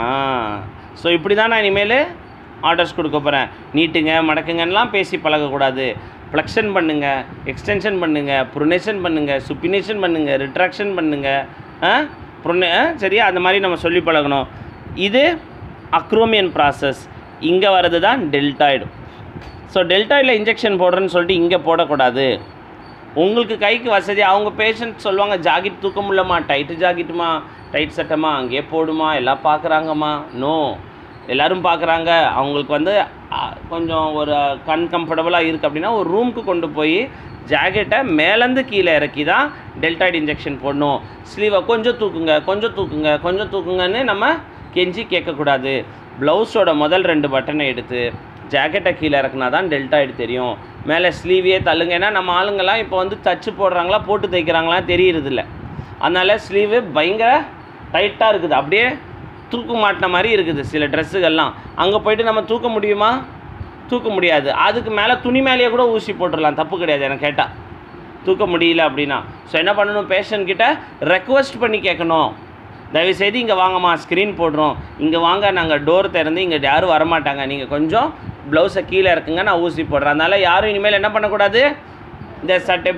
ஸோ இப்படி தான் நான் இனிமேல் ஆர்டர்ஸ் கொடுக்க போகிறேன். நீட்டுங்க மடக்குங்கன்னெலாம் பேசி பழகக்கூடாது. ஃப்ளெக்ஷன் பண்ணுங்கள், எக்ஸ்டென்ஷன் பண்ணுங்கள், ப்ரொனேஷன் பண்ணுங்கள், சுப்பினேஷன் பண்ணுங்கள், ரிட்ராக்ஷன் பண்ணுங்கள். சரியா? அந்த மாதிரி நம்ம சொல்லி பழகணும். இது அக்ரோமியன் ப்ராசஸ். இங்கே வர்றது தான் டெல்டாய்டு. ஸோ டெல்டாய்டில் இன்ஜெக்ஷன் போடுறேன்னு சொல்லிட்டு இங்கே போடக்கூடாது. உங்களுக்கு கைக்கு வசதி. அவங்க பேஷண்ட் சொல்லுவாங்க ஜாக்கெட் தூக்க முடியலம்மா, டைட்டு ஜாக்கெட்டுமா, டைட் சட்டமா, அங்கேயே போடுமா, எல்லாம் பார்க்குறாங்கம்மா. நோ, எல்லோரும் பார்க்குறாங்க. அவங்களுக்கு வந்து கொஞ்சம் ஒரு கம்ஃபர்டபுளாக இருக்குது அப்படின்னா ஒரு ரூமுக்கு கொண்டு போய் ஜாக்கெட்டை மேலேருந்து கீழே இறக்கி தான் டெல்டாய்டு இன்ஜெக்ஷன் போடணும். ஸ்லீவை கொஞ்சம் தூக்குங்க, கொஞ்சம் தூக்குங்க, கொஞ்சம் தூக்குங்கன்னு நம்ம கெஞ்சி கேட்கக்கூடாது. ப்ளவுஸோட முதல் 2 பட்டனை எடுத்து ஜாக்கெட்டை கீழே இறக்குனா தான் டெல்டாய்டு தெரியும். மேலே ஸ்லீவையே தள்ளுங்க. ஏன்னா நம்ம ஆளுங்கள்லாம் இப்போ வந்து தச்சு போடுறாங்களா போட்டு தைக்கிறாங்களா தெரியறதில்ல. அதனால் ஸ்லீவு பயங்கர டைட்டாக இருக்குது, அப்படியே தூக்க மாட்டின மாதிரி இருக்குது சில ட்ரெஸ்ஸுகள்லாம். அங்கே போய்ட்டு நம்ம தூக்க முடியுமா? தூக்க முடியாது. அதுக்கு மேலே துணி மேலேயே கூட ஊசி போட்டுடலாம், தப்பு கிடையாது எனக்கு கேட்டால். தூக்க முடியல அப்படின்னா ஸோ என்ன பண்ணணும்? பேஷண்ட்கிட்ட ரெக்வஸ்ட் பண்ணி கேட்கணும். தயவுசெய்து இங்கே வாங்கம்மா, ஸ்க்ரீன் போடுறோம், இங்கே வாங்க, நாங்கள் டோர் திறந்து இங்கே யாரும் வரமாட்டாங்க, நீங்கள் கொஞ்சம் ப்ளவுஸை கீழே இருக்குங்க, நான் ஊசி போடுறேன். அதனால் யாரும் இனிமேல் என்ன பண்ணக்கூடாது? இந்த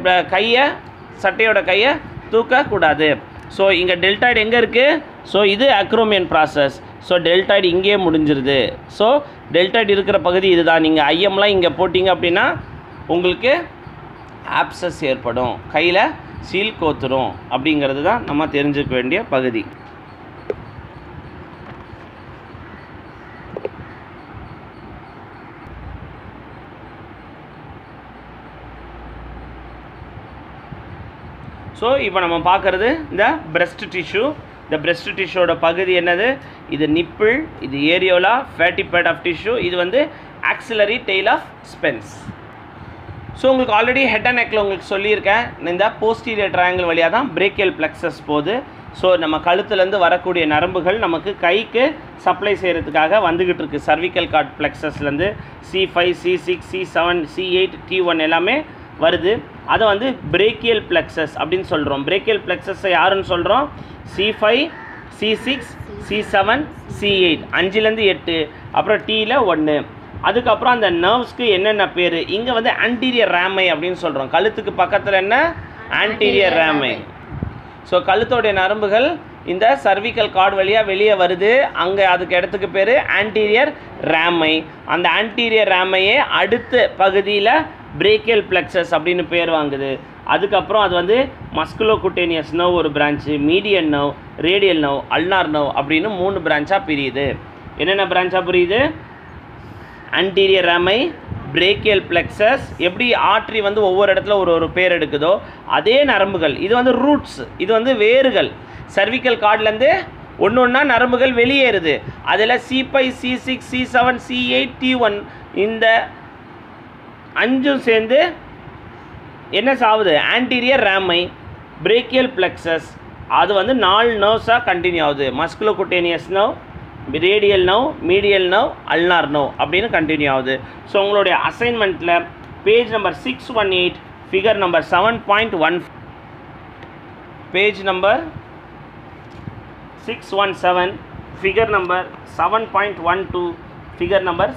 சட்டையோட கையை தூக்கக்கூடாது. ஸோ இங்கே டெல்டாய்டு எங்கே இருக்குது? ஸோ இது அக்ரோமியன் ப்ராசஸ். ஸோ டெல்டாய்டு இங்கேயே முடிஞ்சிருது. ஸோ டெல்டாய்டு இருக்கிற பகுதி இதுதான். நீங்கள் ஐஎம்லாம் இங்கே போட்டிங்க அப்படின்னா உங்களுக்கு ஆப்சஸ் ஏற்படும், கையில் சீல் கோத்துரும். அப்படிங்கிறது தான் நம்ம தெரிஞ்சுக்க வேண்டிய பகுதி. ஸோ இப்போ நம்ம பார்க்குறது இந்த பிரெஸ்ட் டிஷ்யூ. இந்த பிரெஸ்ட் டிஷ்யூவோட பகுதி என்னது? இது நிப்பிள், இது areola, fatty pad of tissue, இது வந்து axillary tail of Spence. So உங்களுக்கு ஆல்ரெடி ஹெட் அண்ட் நெக்கில் உங்களுக்கு சொல்லியிருக்கேன், இந்த போஸ்டீரியர் ட்ரையாங்கிள் வழியாக தான் பிரேக்கியல் பிளெக்ஸஸ் போகுது. ஸோ நம்ம கழுத்துலேருந்து வரக்கூடிய நரம்புகள் நமக்கு கைக்கு சப்ளை செய்கிறதுக்காக வந்துக்கிட்டு இருக்குது. Cervical card பிளெக்ஸஸ்லேருந்து C5, C6, C7, C8, T1 எல்லாமே வருது. அதை வந்து பிரேக்கியல் பிளெக்ஸஸ் அப்படின்னு சொல்கிறோம். பிரேக்கியல் பிளெக்ஸஸை யாருன்னு சொல்கிறோம்? C5, C6, C7, C8, 5லேருந்து 8, அப்புறம் Tயில் 1. அதுக்கப்புறம் அந்த நர்வ்ஸ்க்கு என்னென்ன பேர்? இங்கே வந்து ஆன்டீரியர் ரேமை அப்படின்னு சொல்கிறோம். கழுத்துக்கு பக்கத்தில் என்ன? ஆன்டீரியர் ரேமை. ஸோ கழுத்தோடைய நரம்புகள் இந்த சர்விக்கல் கார்டு வழியாக வெளியே வருது. அங்கே அதுக்கு இடத்துக்கு பேர் ஆன்டீரியர் ரேமை. அந்த ஆன்டீரியர் ரேமையே அடுத்த பகுதியில் பிரேக்கியல் பிளெக்ஸஸ் அப்படின்னு பேர் வாங்குது. அதுக்கப்புறம் அது வந்து மஸ்குலோகுட்டேனியஸ் நர்வ் ஒரு branch, median nerve, radial nerve, ulnar nerve அப்படின்னு 3 பிரான்ச்சாக பிரியுது. என்னென்ன பிரான்ச்சாக பிரியுது? Anterior rami, brachial plexus. எப்படி ஆர்ட்ரி வந்து ஒவ்வொரு இடத்துல ஒரு பேர் எடுக்குதோ அதே நரம்புகள். இது வந்து ரூட்ஸ், இது வந்து வேர்கள். சர்விக்கல் கார்ட்லேருந்து ஒன்று ஒன்றா நரம்புகள் வெளியேறுது. அதில் C5, C6, C7, C8, T1 இந்த அஞ்சும் சேர்ந்து என்ன சாவுது? ஆன்டீரியர் ரேமை, பிரேக்கியல் பிளெக்ஸஸ், அது வந்து 4 நர்வ்ஸாக கண்டினியூ ஆகுது. Musculocutaneous nerve, radial nerve, medial nerve, ulnar nerve அப்படின்னு கண்டினியூ ஆகுது. ஸோ உங்களுடைய அசைன்மெண்ட்டில் page number 618 figure number 7.1, page number 617 figure number 7.12, figure number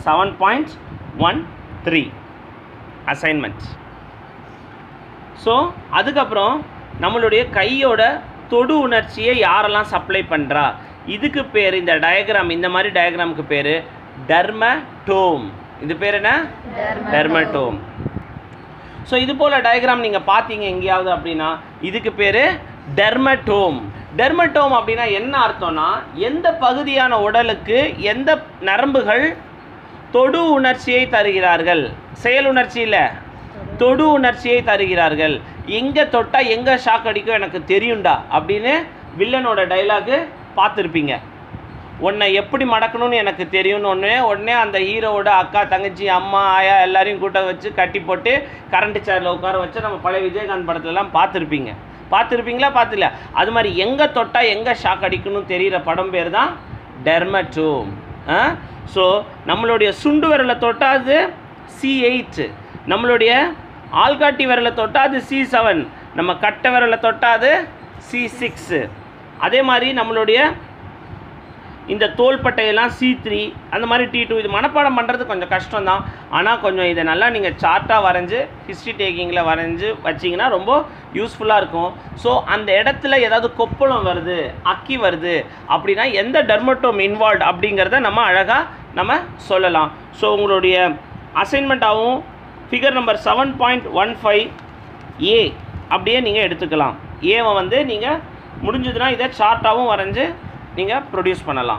7.13 assignment. So அதுக்கப்புறம் நம்மளுடைய கையோட தொடு உணர்ச்சியை யாரெல்லாம் சப்ளை பண்ணுறா, இதுக்கு பேர், இந்த டயக்ராம், இந்த மாதிரி டயக்ராமுக்கு பேர் டெர்மடோம். இது பேர் என்ன? டெர்மடோம். ஸோ இது போல் டயக்ராம் நீங்கள் பார்த்தீங்க எங்கேயாவது அப்படின்னா இதுக்கு பேர் டெர்மடோம். டெர்மடோம் அப்படின்னா என்ன அர்த்தம்னா, எந்த பகுதியான உடலுக்கு எந்த நரம்புகள் தொடு உணர்ச்சியை தருகிறார்கள், செயல் உணர்ச்சி இல்லை, தொடு உணர்ச்சியை தருகிறார்கள். எங்கே தொட்டால் எங்கே ஷாக் அடிக்கும் எனக்கு தெரியும்டா அப்படின்னு வில்லனோட டைலாகு பார்த்துருப்பீங்க. உன்னை எப்படி மடக்கணும்னு எனக்கு தெரியும்னு உடனே அந்த ஹீரோவோட அக்கா, தங்கச்சி, அம்மா, ஆயா எல்லாரையும் கூட்ட வச்சு கட்டி போட்டு கரண்ட் சேரில் உட்கார வச்சு நம்ம பழைய விஜயகாந்த் படத்துலலாம் பார்த்துருப்பீங்களா? பார்த்துல அது மாதிரி எங்கே தொட்டால் எங்கே ஷாக் அடிக்கணும்னு தெரிகிற படம் பேர் தான் டெர்மடோம். ஸோ நம்மளுடைய சுண்டு விரலை தொட்டால் அது C8, நம்மளுடைய ஆள்காட்டி விரலை தொட்டால் அது C7, நம்ம கட்டை விரலை தொட்டால் அது C6. அதே மாதிரி நம்மளுடைய இந்த தோள்பட்டையெல்லாம் C3, அந்த மாதிரி T2. இது மனப்பாடம் பண்ணுறது கொஞ்சம் கஷ்டம்தான், ஆனால் கொஞ்சம் இதை நல்லா நீங்கள் சார்ட்டாக வரைஞ்சி ஹிஸ்ட்ரி டேக்கிங்கில் வரைஞ்சி வச்சிங்கன்னா ரொம்ப யூஸ்ஃபுல்லாக இருக்கும். ஸோ அந்த இடத்துல ஏதாவது கொப்பளம் வருது, அக்கி வருது அப்படின்னா எந்த டெர்மடோம் இன்வால்வ் அப்படிங்கிறத நம்ம அழகாக நம்ம சொல்லலாம். ஸோ உங்களுடைய அசைன்மெண்ட்டாகவும் ஃபிகர் நம்பர் 7.15 ஏ அப்படியே நீங்கள் எடுத்துக்கலாம். ஏவை வந்து நீங்கள் முடிஞ்சதுன்னா இதை சார்ட்டாகவும் வரைஞ்சி நீங்கள் ப்ரொடியூஸ் பண்ணலாம்.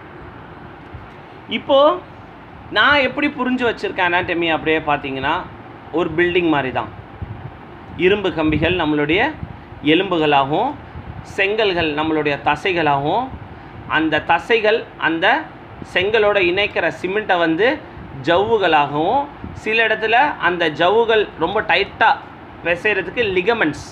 இப்போது நான் எப்படி புரிஞ்சு வச்சுருக்கேன் அனாட்டமி அப்படியே பார்த்தீங்கன்னா, ஒரு பில்டிங் மாதிரி தான். இரும்பு கம்பிகள் நம்மளுடைய எலும்புகளாகவும், செங்கல்கள் நம்மளுடைய தசைகளாகவும், அந்த தசைகள் அந்த செங்கலோட இணைக்கிற சிமெண்ட்டை வந்து ஜவ்வுகளாகவும், சில இடத்துல அந்த ஜவ்வுகள் ரொம்ப டைட்டாக பிசைகிறதுக்கு லிகமெண்ட்ஸ்,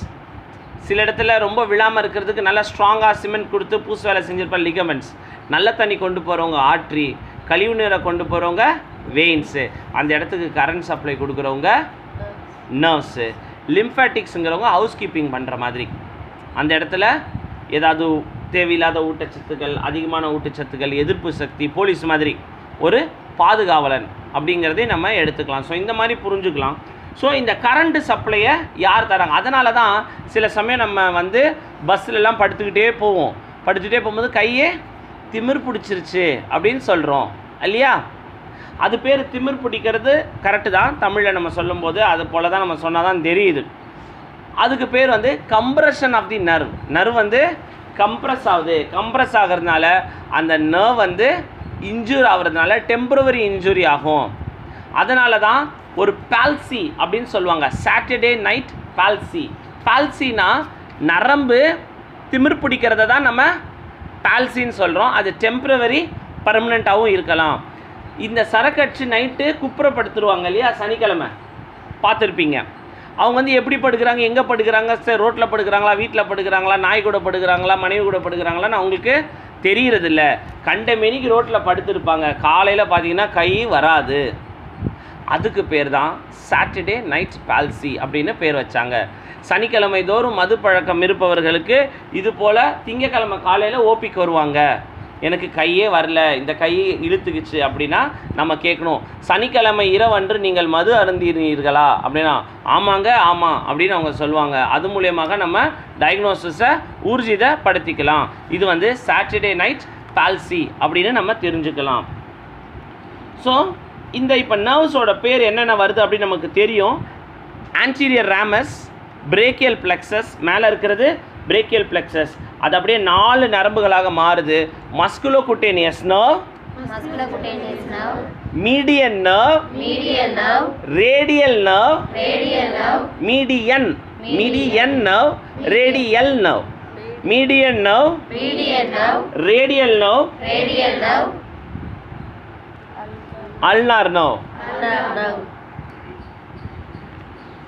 சில இடத்துல ரொம்ப விழாமல் இருக்கிறதுக்கு நல்லா ஸ்ட்ராங்காக சிமெண்ட் கொடுத்து பூசு வேலை செஞ்சுருப்பாங்க லிகமெண்ட்ஸ், நல்ல தண்ணி கொண்டு போகிறவங்க ஆர்ட்ரி, கழிவு நீரை கொண்டு போகிறவங்க வெயின்ஸு, அந்த இடத்துக்கு கரண்ட் சப்ளை கொடுக்குறவங்க நர்வ்ஸு, லிம்ஃபேட்டிக்ஸுங்கிறவங்க ஹவுஸ் கீப்பிங் பண்ணுற மாதிரி, அந்த இடத்துல ஏதாவது தேவையில்லாத ஊட்டச்சத்துக்கள், அதிகமான ஊட்டச்சத்துக்கள், எதிர்ப்பு சக்தி, போலீஸ் மாதிரி ஒரு பாதுகாவலன் அப்படிங்கிறதே நம்ம எடுத்துக்கலாம். ஸோ இந்த மாதிரி புரிஞ்சுக்கலாம். ஸோ இந்த கரண்ட்டு சப்ளையை யார் தராங்க? அதனால தான் சில சமயம் நம்ம வந்து பஸ்லலாம் படுத்துக்கிட்டே போகும்போது கையே திமிர் பிடிச்சிருச்சு அப்படின்னு சொல்கிறோம் இல்லையா? அது பேர் திமிர் பிடிக்கிறது கரெக்டு தான், தமிழில் நம்ம சொல்லும்போது அது போல் தான் நம்ம சொன்னால் தான் தெரியுது. அதுக்கு பேர் வந்து கம்ப்ரெஷன் ஆஃப் தி நர்வ் வந்து கம்ப்ரெஸ் ஆகுது. கம்ப்ரெஸ் ஆகிறதுனால அந்த நர்வ் வந்து இன்ஜூர் ஆகிறதுனால டெம்பரவரி இன்ஜுரி ஆகும். அதனால தான் ஒரு பால்சி அப்படின்னு சொல்லுவாங்க, சாட்டர்டே நைட் பால்சி. பால்சினா நரம்பு திமிர் பிடிக்கிறத தான் நம்ம பால்சின்னு சொல்கிறோம். அது டெம்பரவரி பர்மனெண்ட்டாகவும் இருக்கலாம். இந்த சரக்கட்சி நைட்டு குப்புறப்படுத்துருவாங்க இல்லையா, சனிக்கிழமை பார்த்துருப்பீங்க. அவங்க வந்து எப்படி படுக்கிறாங்க, எங்கே படுக்கிறாங்க, சரி ரோட்டில் படுக்கிறாங்களா, வீட்டில் படுக்கிறாங்களா, நாய் கூட படுக்கிறாங்களா, மனைவி கூட படுக்கிறாங்களான்னு அவங்களுக்கு தெரியறதில்ல. கண்ட மேனிக்கு ரோட்டில் படுத்துருப்பாங்க. காலையில் பார்த்தீங்கன்னா கை வராது. அதுக்கு பேர் தான் சாட்டர்டே நைட் பால்சி அப்படின்னு பேர் வச்சாங்க. சனிக்கிழமை தோறும் மது பழக்கம் இருப்பவர்களுக்கு இது போல் திங்கக்கிழமை காலையில் ஓபிக்கு வருவாங்க, எனக்கு கையே வரல, இந்த கையை இழுத்துக்குச்சு அப்படின்னா நம்ம கேட்கணும், சனிக்கிழமை இரவன்று நீங்கள் மது அருந்தினீர்களா அப்படின்னா ஆமாங்க ஆமாம் அப்படின்னு அவங்க சொல்லுவாங்க. அது மூலியமாக நம்ம டயக்னோசிஸை ஊர்ஜிதப்படுத்திக்கலாம். இது வந்து சாட்டர்டே நைட் பால்சி அப்படின்னு நம்ம தெரிஞ்சுக்கலாம். ஸோ இந்த இப்போ நர்வ்ஸோட பேர் என்னென்ன வருது அப்படின்னு நமக்கு தெரியும். ஆன்டீரியர் ராமஸ், பிரேக்கியல் பிளெக்ஸஸ், மேலே இருக்கிறது பிரேக்கியல் பிளெக்ஸஸ், அது அப்படியே 4 நரம்புகளாக மாறுது. Musculocutaneous nerve, median nerve, radial nerve, median nerve, radial nerve, median nerve, radial nerve, ulnar nerve.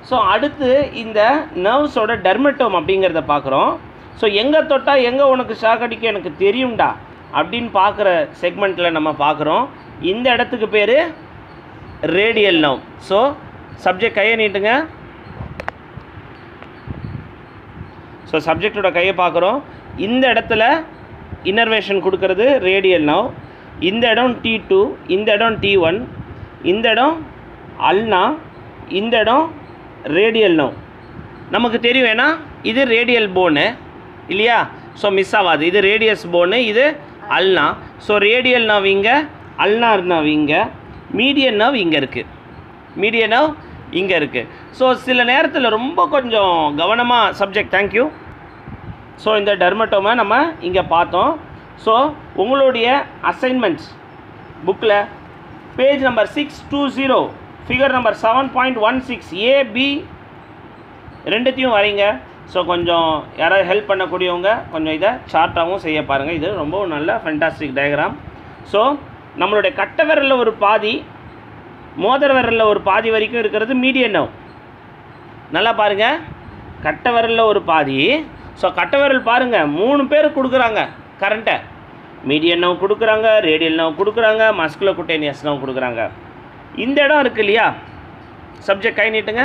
So அடுத்து இந்த நர்வ்ஸோட டெர்மட்டோம் அப்படிங்கிறத பார்க்குறோம். ஸோ எங்கே தொட்டால் எங்கே உனக்கு ஷாக் அடிக்க எனக்கு தெரியும்டா அப்படின்னு பார்க்குற செக்மெண்ட்டில் நம்ம பார்க்குறோம். இந்த இடத்துக்கு பேர் ரேடியல் நர்வ். ஸோ சப்ஜெக்ட் கையை நீட்டுங்க. ஸோ சப்ஜெக்டோட கையை பார்க்குறோம். இந்த இடத்துல இன்னர்வேஷன் கொடுக்கறது ரேடியல் நர்வ். இந்த இடம் T2, இந்த இடம் T1, இந்த இடம் அல்னா, இந்த இடம் ரேடியல் நர்வ். நமக்கு தெரியும் ஏன்னா இது ரேடியல் போனு இல்லையா? ஸோ மிஸ் ஆகாது. இது ரேடியஸ் போனு, இது அல்னா. ஸோ ரேடியல் நர்வ் இங்கே, அல்னார் நர்வ் இங்கே, மீடியன் நர்வ் இங்கே இருக்குது. மீடியன் நர்வ் இங்கே இருக்குது. ஸோ சில நேரத்தில் ரொம்ப கொஞ்சம் கவனமாக சப்ஜெக்ட் தேங்க்யூ. ஸோ இந்த டெர்மட்டோமை நம்ம இங்கே பார்த்தோம். ஸோ உங்களுடைய அசைன்மெண்ட்ஸ் புக்கில் page number 620 figure number 7.16 AB ரெண்டுத்தையும் வரைங்க. ஸோ கொஞ்சம் யாராவது ஹெல்ப் பண்ணக்கூடியவங்க கொஞ்சம் இதை சார்ட்டாகவும் செய்ய பாருங்கள். இது ரொம்ப நல்ல ஃபென்டாஸ்டிக் டயக்ராம். ஸோ நம்மளுடைய கட்டை விரலில் ஒரு பாதி, மோதிர விரலில் ஒரு பாதி வரைக்கும் இருக்கிறது மீடியன் நர்வ். நல்லா பாருங்கள், கட்டை விரலில் ஒரு பாதி. ஸோ கட்டை விரல் பாருங்கள் 3 பேர் கொடுக்குறாங்க கரண்ட்டை. மீடியன் நர்வ் கொடுக்குறாங்க, ரேடியல் நர்வ் கொடுக்குறாங்க, மஸ்குலோகுட்டேனியஸ் நர்வ் கொடுக்குறாங்க. இந்த இடம் இருக்குது இல்லையா? சப்ஜெக்ட் கை நீட்டுங்க.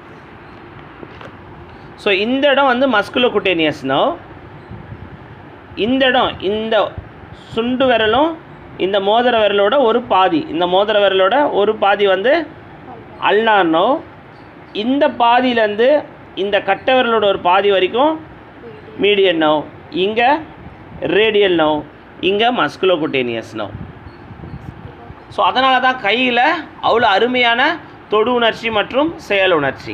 ஸோ இந்த இடம் வந்து மஸ்குலோகுட்டேனியஸ் நர்வ். இந்த இடம் இந்த சுண்டு விரலும் இந்த மோதிர விரலோட ஒரு பாதி, இந்த மோதிர விரலோட ஒரு பாதி வந்து அல்னார் நர்வ். இந்த பாதியிலேருந்து இந்த கட்டை விரலோட ஒரு பாதி வரைக்கும் மீடியன் நர்வ். இங்கே ரேடியல் நர்வ், இங்கே மஸ்குலோகுட்டேனியஸ் நர்வ். ஸோ அதனால தான் கையில் அவ்வளோ அருமையான தொடு உணர்ச்சி மற்றும் செயல் உணர்ச்சி.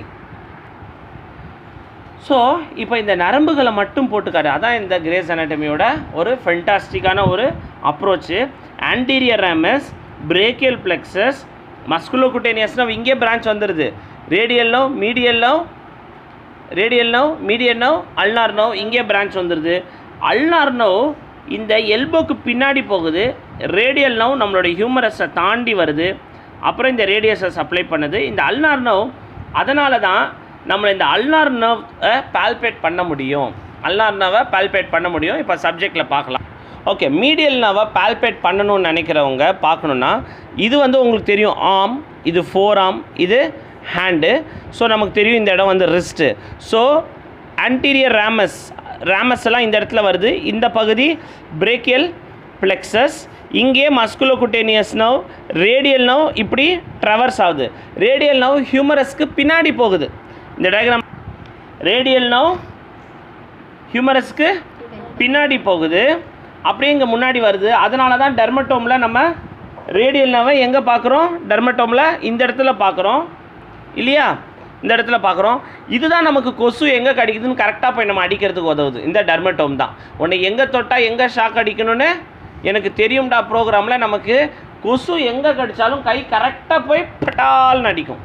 ஸோ இப்போ இந்த நரம்புகளை மட்டும் போட்டுக்காரு. அதான் இந்த கிரேஸ் அனாட்டமியோட ஒரு ஃபென்டாஸ்டிக்கான ஒரு approach. Anterior ramus, brachial plexus, மஸ்குலோகுட்டேனியஸ்னா இங்கே பிரான்ச் வந்துடுது. Radial nerve, medial nerve, radial nerve, median nerve, ulnar nerve இங்கே பிரான்ச் வந்துடுது. அல்னார் நர்வ் இந்த எல்போக்கு பின்னாடி போகுது. ரேடியல் நர்வ் நம்மளோட ஹியூமரஸை தாண்டி வருது. அப்புறம் இந்த ரேடியஸை சப்ளை பண்ணுது. இந்த அல்னார் நர்வ் அதனால தான் நம்ம இந்த அல்னார் நர்வை பால்பேட் பண்ண முடியும். அல்னார் நர்வை பால்பேட் பண்ண முடியும். இப்போ சப்ஜெக்டில் பார்க்கலாம். ஓகே, மீடியல் நர்வை பால்பேட் பண்ணணும்னு நினைக்கிறவங்க பார்க்கணுன்னா இது வந்து உங்களுக்கு தெரியும் ஆர்ம், இது ஃபோர் ஆர்ம், இது ஹேண்டு. ஸோ நமக்கு தெரியும் இந்த இடம் வந்து wrist. So anterior ramus, ramus எல்லாம் இந்த இடத்துல வருது. இந்த பகுதி பிரேக்கியல் பிளெக்ஸஸ், இங்கே மஸ்குலோகுட்டேனியஸ் நர்வ், ரேடியல் நர்வ் இப்படி ட்ராவர்ஸ் ஆகுது. ரேடியல் நர்வ் ஹியூமரஸ்க்கு பின்னாடி போகுது. இந்த டயக்ராம் ரேடியல் நர்வ் ஹியூமரஸ்க்கு பின்னாடி போகுது, அப்படியே இங்கே முன்னாடி வருது. அதனால தான் டெர்மட்டோமில் நம்ம ரேடியல் நர்வை எங்கே பார்க்குறோம்? டெர்மட்டோமில் இந்த இடத்துல பார்க்குறோம் இல்லையா? இந்த இடத்துல பார்க்குறோம். இதுதான் நமக்கு கொசு எங்கே கடிக்குதுன்னு கரெக்டாக போய் நம்ம அடிக்கிறதுக்கு உதவுது. இந்த டெர்மட்டோம் தான். உன்னை எங்கே தொட்டால் எங்கே ஷாக் அடிக்கணும்னு எனக்கு தெரியும்டா ப்ரோக்ராமில் நமக்கு கொசு எங்கே கடித்தாலும் கை கரெக்டாக போய் பட்டால்னு அடிக்கும்.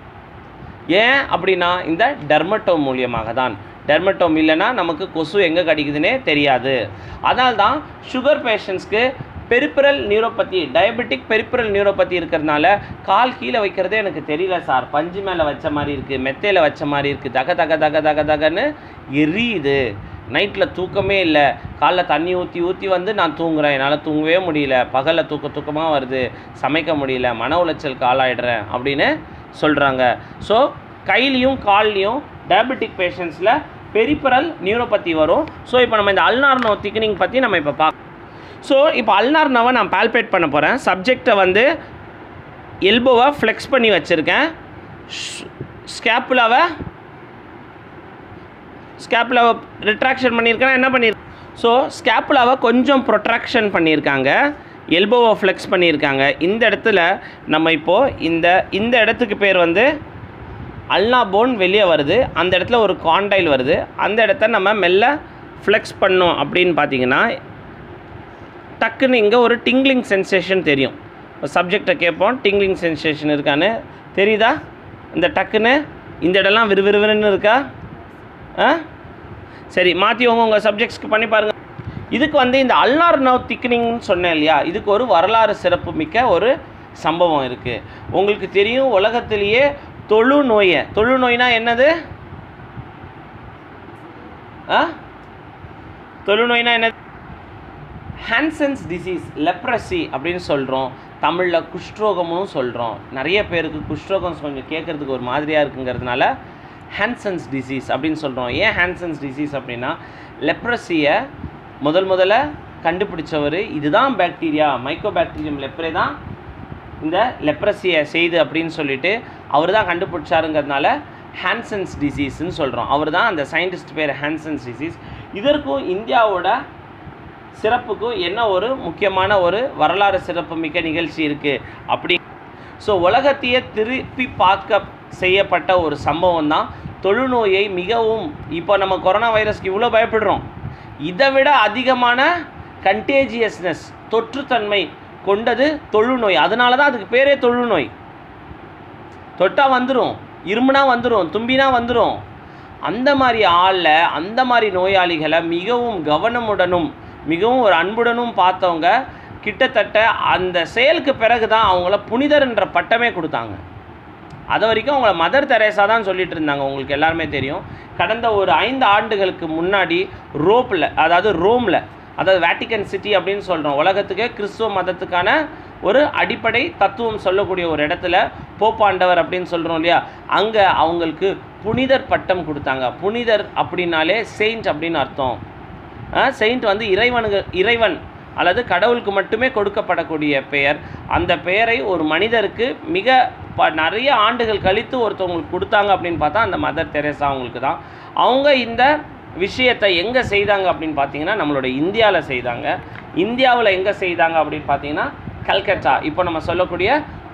ஏன் அப்படின்னா இந்த டெர்மட்டோம் மூலியமாக தான். டெர்மட்டோம் இல்லைன்னா நமக்கு கொசு எங்கே கடிக்குதுன்னே தெரியாது. அதனால தான் சுகர் பேஷண்ட்ஸ்க்கு peripheral neuropathy, diabetic peripheral neuropathy இருக்கிறதுனால கால் கீழே வைக்கிறதே எனக்கு தெரியல சார், பஞ்சு மேலே வச்ச மாதிரி இருக்குது, மெத்தையில் வச்ச மாதிரி இருக்குது, தக தக தக தக தகன்னு எரியுது, நைட்டில் தூக்கமே இல்லை, காலைல தண்ணி ஊற்றி ஊற்றி வந்து நான் தூங்குறேன், என்னால் தூங்கவே முடியல, பகலில் தூக்கமாக வருது, சமைக்க முடியல, மன உளைச்சலுக்கு ஆளாயிடுறேன் அப்படின்னு சொல்கிறாங்க. ஸோ கையிலையும் கால்லையும் டயபெட்டிக் பேஷண்ட்ஸில் பெரிப்பரல் நியூரோபதி வரும். ஸோ இப்போ நம்ம இந்த அல்னார் நர்வ் திக்னிங் பற்றி நம்ம இப்போ பார்க்கலாம். ஸோ இப்போ அல்னார் நர்வை நான் பால்பேட் பண்ண போகிறேன். சப்ஜெக்டை வந்து எல்போவை ஃப்ளெக்ஸ் பண்ணி வச்சுருக்கேன். ஸ்கேப்புலாவை ரிட்ராக்ஷன் பண்ணியிருக்கேன். என்ன பண்ணியிருக்கேன்? ஸோ ஸ்கேப்புலாவை கொஞ்சம் ப்ரொட்ராக்ஷன் பண்ணியிருக்காங்க, எல்போவை ஃப்ளெக்ஸ் பண்ணியிருக்காங்க. இந்த இடத்துல நம்ம இப்போது இந்த இடத்துக்கு பேர் வந்து அல்னா போன் வெளியே வருது. அந்த இடத்துல ஒரு காண்டைல் வருது. அந்த இடத்த நம்ம மெல்ல ஃப்ளெக்ஸ் பண்ணோம் அப்படின்னு பார்த்தீங்கன்னா டக்குன்னு இங்கே ஒரு டிங்லிங் சென்சேஷன் தெரியும். இப்போ சப்ஜெக்டை கேட்போம், டிங்லிங் சென்சேஷன் இருக்கான்னு தெரியுதா? இந்த டக்குன்னு இந்த இடம்லாம் விறுவிறுன்னு இருக்கா? சரி, மாற்றி உங்கள் சப்ஜெக்ட்ஸ்க்கு பண்ணி பாருங்கள். இதுக்கு வந்து இந்த அல்னார் நர்வ் திக்னிங்னு சொன்னேன் இல்லையா, இதுக்கு ஒரு வரலாறு சிறப்பு மிக்க ஒரு சம்பவம் இருக்குது. உங்களுக்கு தெரியும், உலகத்திலேயே தொழுநோயை, தொழுநோய்னா என்னது? தொழுநோய்னா என்ன? ஹான்சன்ஸ் டிசீஸ், லெப்ரசி அப்படின்னு சொல்கிறோம். தமிழில் குஷ்டரோகமும் சொல்கிறோம். நிறைய பேருக்கு குஷ்டரோகம் கொஞ்சம் கேட்குறதுக்கு ஒரு மாதிரியாக இருக்குங்கிறதுனால ஹான்சன்ஸ் டிசீஸ் அப்படின்னு சொல்கிறோம். ஏன் ஹான்சன்ஸ் டிசீஸ் அப்படின்னா, லெப்ரசியை முதல்ல கண்டுபிடிச்சவர் இதுதான் பாக்டீரியா, மைக்கோபாக்டீரியம் லெப்ரே தான் இந்த லெப்ரசியை செய்து அப்படின்னு சொல்லிட்டு அவர் தான் கண்டுபிடிச்சாருங்கிறதுனால ஹான்சன்ஸ் டிசீஸ்ன்னு சொல்கிறோம். அவர் தான் அந்த சயின்டிஸ்ட் பேர் ஹான்சன்ஸ் டிசீஸ். இதற்கும் இந்தியாவோட சிறப்புக்கும் என்ன ஒரு முக்கியமான ஒரு வரலாறு சிறப்புமிக்க நிகழ்ச்சி இருக்குது அப்படி. ஸோ உலகத்தையே திருப்பி பார்க்க செய்யப்பட்ட ஒரு சம்பவம் தான் தொழுநோயை. மிகவும் இப்போ நம்ம கொரோனா வைரஸ்க்கு இவ்வளோ பயப்படுறோம், இதை விட அதிகமான கண்டேஜியஸ்னஸ், தொற்றுத்தன்மை கொண்டது தொழுநோய். அதனால தான் அதுக்கு பேரே தொழுநோய். தொட்டால் வந்துடும், இருமுனா வந்துடும், தும்பினா வந்துடும். அந்த மாதிரி ஆளில் அந்த மாதிரி நோயாளிகளை மிகவும் கவனமுடனும் மிகவும் ஒரு அன்புடனும் பார்த்தவங்க கிட்டத்தட்ட அந்த செயலுக்கு பிறகு தான் அவங்கள புனிதர் என்ற பட்டமே கொடுத்தாங்க. அது வரைக்கும் அவங்கள மதர் தெரேசா தான் சொல்லிட்டு இருந்தாங்க. உங்களுக்கு எல்லாருமே தெரியும். கடந்த ஒரு 5 ஆண்டுகளுக்கு முன்னாடி ரோமில், அதாவது வேட்டிக்கன் சிட்டி அப்படின்னு சொல்கிறோம், உலகத்துக்கு கிறிஸ்துவ மதத்துக்கான ஒரு அடிப்படை தத்துவம் சொல்லக்கூடிய ஒரு இடத்துல போப்பாண்டவர் அப்படின்னு சொல்கிறோம் இல்லையா, அங்கே அவங்களுக்கு புனிதர் பட்டம் கொடுத்தாங்க. புனிதர் அப்படின்னாலே செயின்ட் அப்படின்னு அர்த்தம். செயின்ட் வந்து இறைவன் அல்லது கடவுளுக்கு மட்டுமே கொடுக்கப்படக்கூடிய பெயர். அந்த பெயரை ஒரு மனிதருக்கு மிக நிறைய ஆண்டுகள் கழித்து ஒருத்தவங்களுக்கு கொடுத்தாங்க அப்படின்னு பார்த்தா அந்த மதர் தெரேசா அவங்களுக்கு தான். அவங்க இந்த விஷயத்தை எங்கே செய்தாங்க அப்படின்னு பார்த்தீங்கன்னா நம்மளோட இந்தியாவில் செய்தாங்க. இந்தியாவில் எங்கே செய்தாங்க அப்படின்னு பார்த்தீங்கன்னா கல்கட்டா, இப்போ நம்ம சொல்லக்கூடிய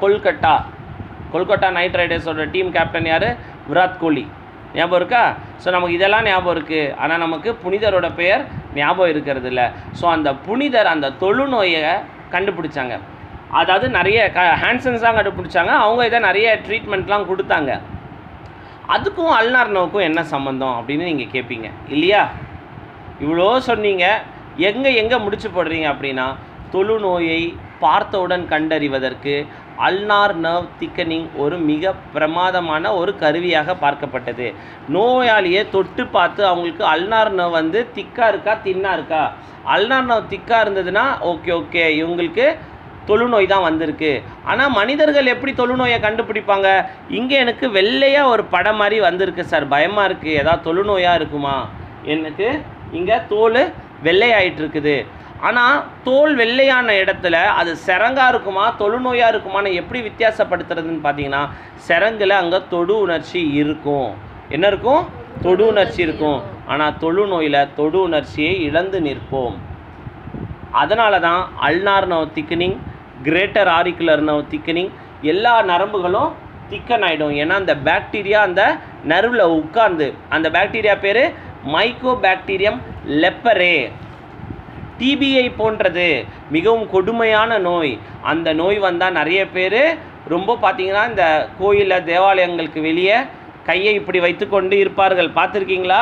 கொல்கட்டா நைட் ரைடர்ஸோட டீம் கேப்டன் யார்? விராட் கோலி. ஞாபகம் இருக்கா? ஸோ நமக்கு இதெல்லாம் ஞாபகம் இருக்குது, ஆனால் நமக்கு புனிதரோட பெயர் ஞாபகம் இருக்கிறது இல்லை. ஸோ அந்த புனிதர் அந்த தொழுநோயை கண்டுபிடிச்சாங்க. அதாவது நிறைய ஹான்சன்ஸ் தான் கண்டுபிடிச்சாங்க. அவங்க இதை நிறைய ட்ரீட்மெண்ட்லாம் கொடுத்தாங்க. அதுக்கும் அல்நார்னோவுக்கும் என்ன சம்மந்தம் அப்படின்னு நீங்கள் கேட்பீங்க இல்லையா? இவ்வளோ சொன்னீங்க, எங்கே முடிச்சு போடுறீங்க அப்படின்னா, தொழுநோயை பார்த்தவுடன் கண்டறிவதற்கு அல்னார் நர்வ் திக்கனிங் ஒரு மிக பிரமாதமான ஒரு கருவியாக பார்க்கப்பட்டது. நோயாளியை தொட்டு பார்த்து அவங்களுக்கு அல்னார் நர்வ் வந்து திக்காக இருக்கா தின்னாக இருக்கா, அல்னார் நர்வ் திக்காக இருந்ததுன்னா ஓகே இவங்களுக்கு தொழுநோய் தான் வந்திருக்கு. ஆனால் மனிதர்கள் எப்படி தொழுநோயை கண்டுபிடிப்பாங்க? இங்கே எனக்கு வெள்ளையாக ஒரு படம் மாதிரி வந்திருக்கு சார், பயமாக இருக்குது, ஏதாவது தொழுநோயாக இருக்குமா? எனக்கு இங்கே தோல் வெள்ளையாயிட்டு இருக்குது. ஆனால் தோல் வெள்ளையான இடத்துல அது சிரங்காக இருக்குமா தொழுநோயாக இருக்குமான்னு எப்படி வித்தியாசப்படுத்துறதுன்னு பார்த்தீங்கன்னா, சிரங்கில் அங்கே தொடு உணர்ச்சி இருக்கும். என்ன இருக்கும்? தொடு உணர்ச்சி இருக்கும். ஆனால் தொழுநோயில் தொடு உணர்ச்சியை இழந்து நிற்போம். அதனால தான் ulnar nerve thickening, greater auricular nerve thickening, எல்லா நரம்புகளும் திக்கன் ஆகிடும். ஏன்னா அந்த பாக்டீரியா அந்த நர்வில் உட்கார்ந்து, அந்த பாக்டீரியா பேர் மைக்கோபாக்டீரியம் லெப்பரே. டிபிஐ போன்றது மிகவும் கொடுமையான நோய். அந்த நோய் வந்தால் நிறைய பேர் ரொம்ப பார்த்திங்கன்னா இந்த கோயிலில் தேவாலயங்களுக்கு வெளியே கையை இப்படி வைத்து கொண்டு இருப்பார்கள். பார்த்துருக்கீங்களா?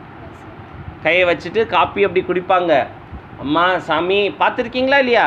கையை வச்சுட்டு காப்பி அப்படி குடிப்பாங்க. அம்மா சாமி, பார்த்துருக்கீங்களா இல்லையா?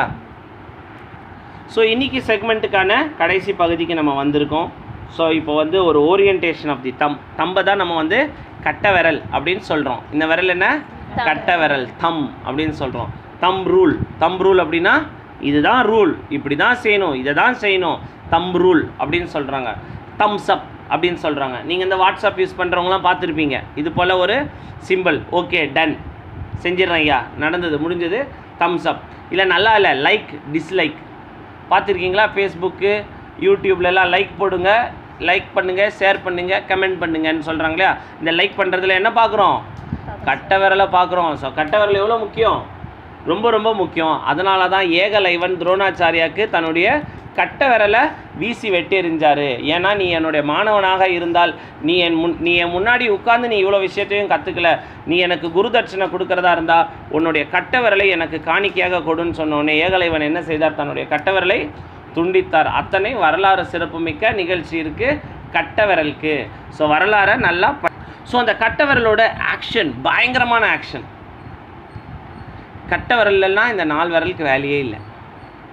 ஸோ இன்றைக்கி செக்மெண்ட்டுக்கான கடைசி பகுதிக்கு நம்ம வந்திருக்கோம். ஸோ இப்போ வந்து ஒரு ஓரியன்டேஷன் ஆஃப் தி தம்பை தான் நம்ம வந்து கட்டை விரல் அப்படின்னு சொல்கிறோம். இந்த விரல் என்ன? கட்டை விரல், தம் அப்படின்னு சொல்கிறோம். தம் ரூல் அப்படின்னா இதுதான் ரூல், இப்படி தான் செய்யணும், இதை தான் செய்யணும், தம் ரூல் அப்படின்னு சொல்கிறாங்க. தம்ஸ் அப் அப்படின்னு சொல்கிறாங்க. நீங்கள் இந்த வாட்ஸ்அப் யூஸ் பண்ணுறவங்களாம் பார்த்துருப்பீங்க, இது போல் ஒரு சிம்பிள். ஓகே டன், செஞ்சிடறேன் ஐயா, நடந்தது முடிஞ்சது, தம்ஸ் அப். இல்லை நல்லா இல்லை, லைக் டிஸ்லைக். பார்த்துருக்கீங்களா? ஃபேஸ்புக்கு யூடியூப்லலாம் லைக் போடுங்க, லைக் பண்ணுங்கள், ஷேர் பண்ணுங்கள், கமெண்ட் பண்ணுங்கன்னு சொல்கிறாங்க இல்லையா? இந்த லைக் பண்ணுறதுல என்ன பார்க்குறோம்? கட்டை விரலை பார்க்குறோம். ஸோ கட்டை விரல் எவ்வளோ முக்கியம்? ரொம்ப ரொம்ப முக்கியம். அதனால தான் ஏகலைவன் துரோணாச்சாரியாவுக்கு தன்னுடைய கட்டை விரலை வீசி வெட்டி எறிஞ்சார். ஏன்னா நீ என்னுடைய மாணவனாக இருந்தால் நீ என் முன்னாடி உட்கார்ந்து நீ இவ்வளோ விஷயத்தையும் கற்றுக்கல, நீ எனக்கு குரு தட்சணை கொடுக்குறதா இருந்தால் உன்னுடைய கட்டை விரலை எனக்கு காணிக்கையாக கொடுன்னு சொன்னோடனே ஏகலைவன் என்ன செய்தார்? தன்னுடைய கட்டை விரலை துண்டித்தார். அத்தனை வரலாறு சிறப்புமிக்க நிகழ்ச்சி இருக்குது கட்டை விரலுக்கு. ஸோ வரலாறை நல்லா ஸோ அந்த கட்டை விரலோட ஆக்ஷன் பயங்கரமான ஆக்ஷன். கட்டை விரல்லாம் இந்த 4 விரலுக்கு வேலையே இல்லை.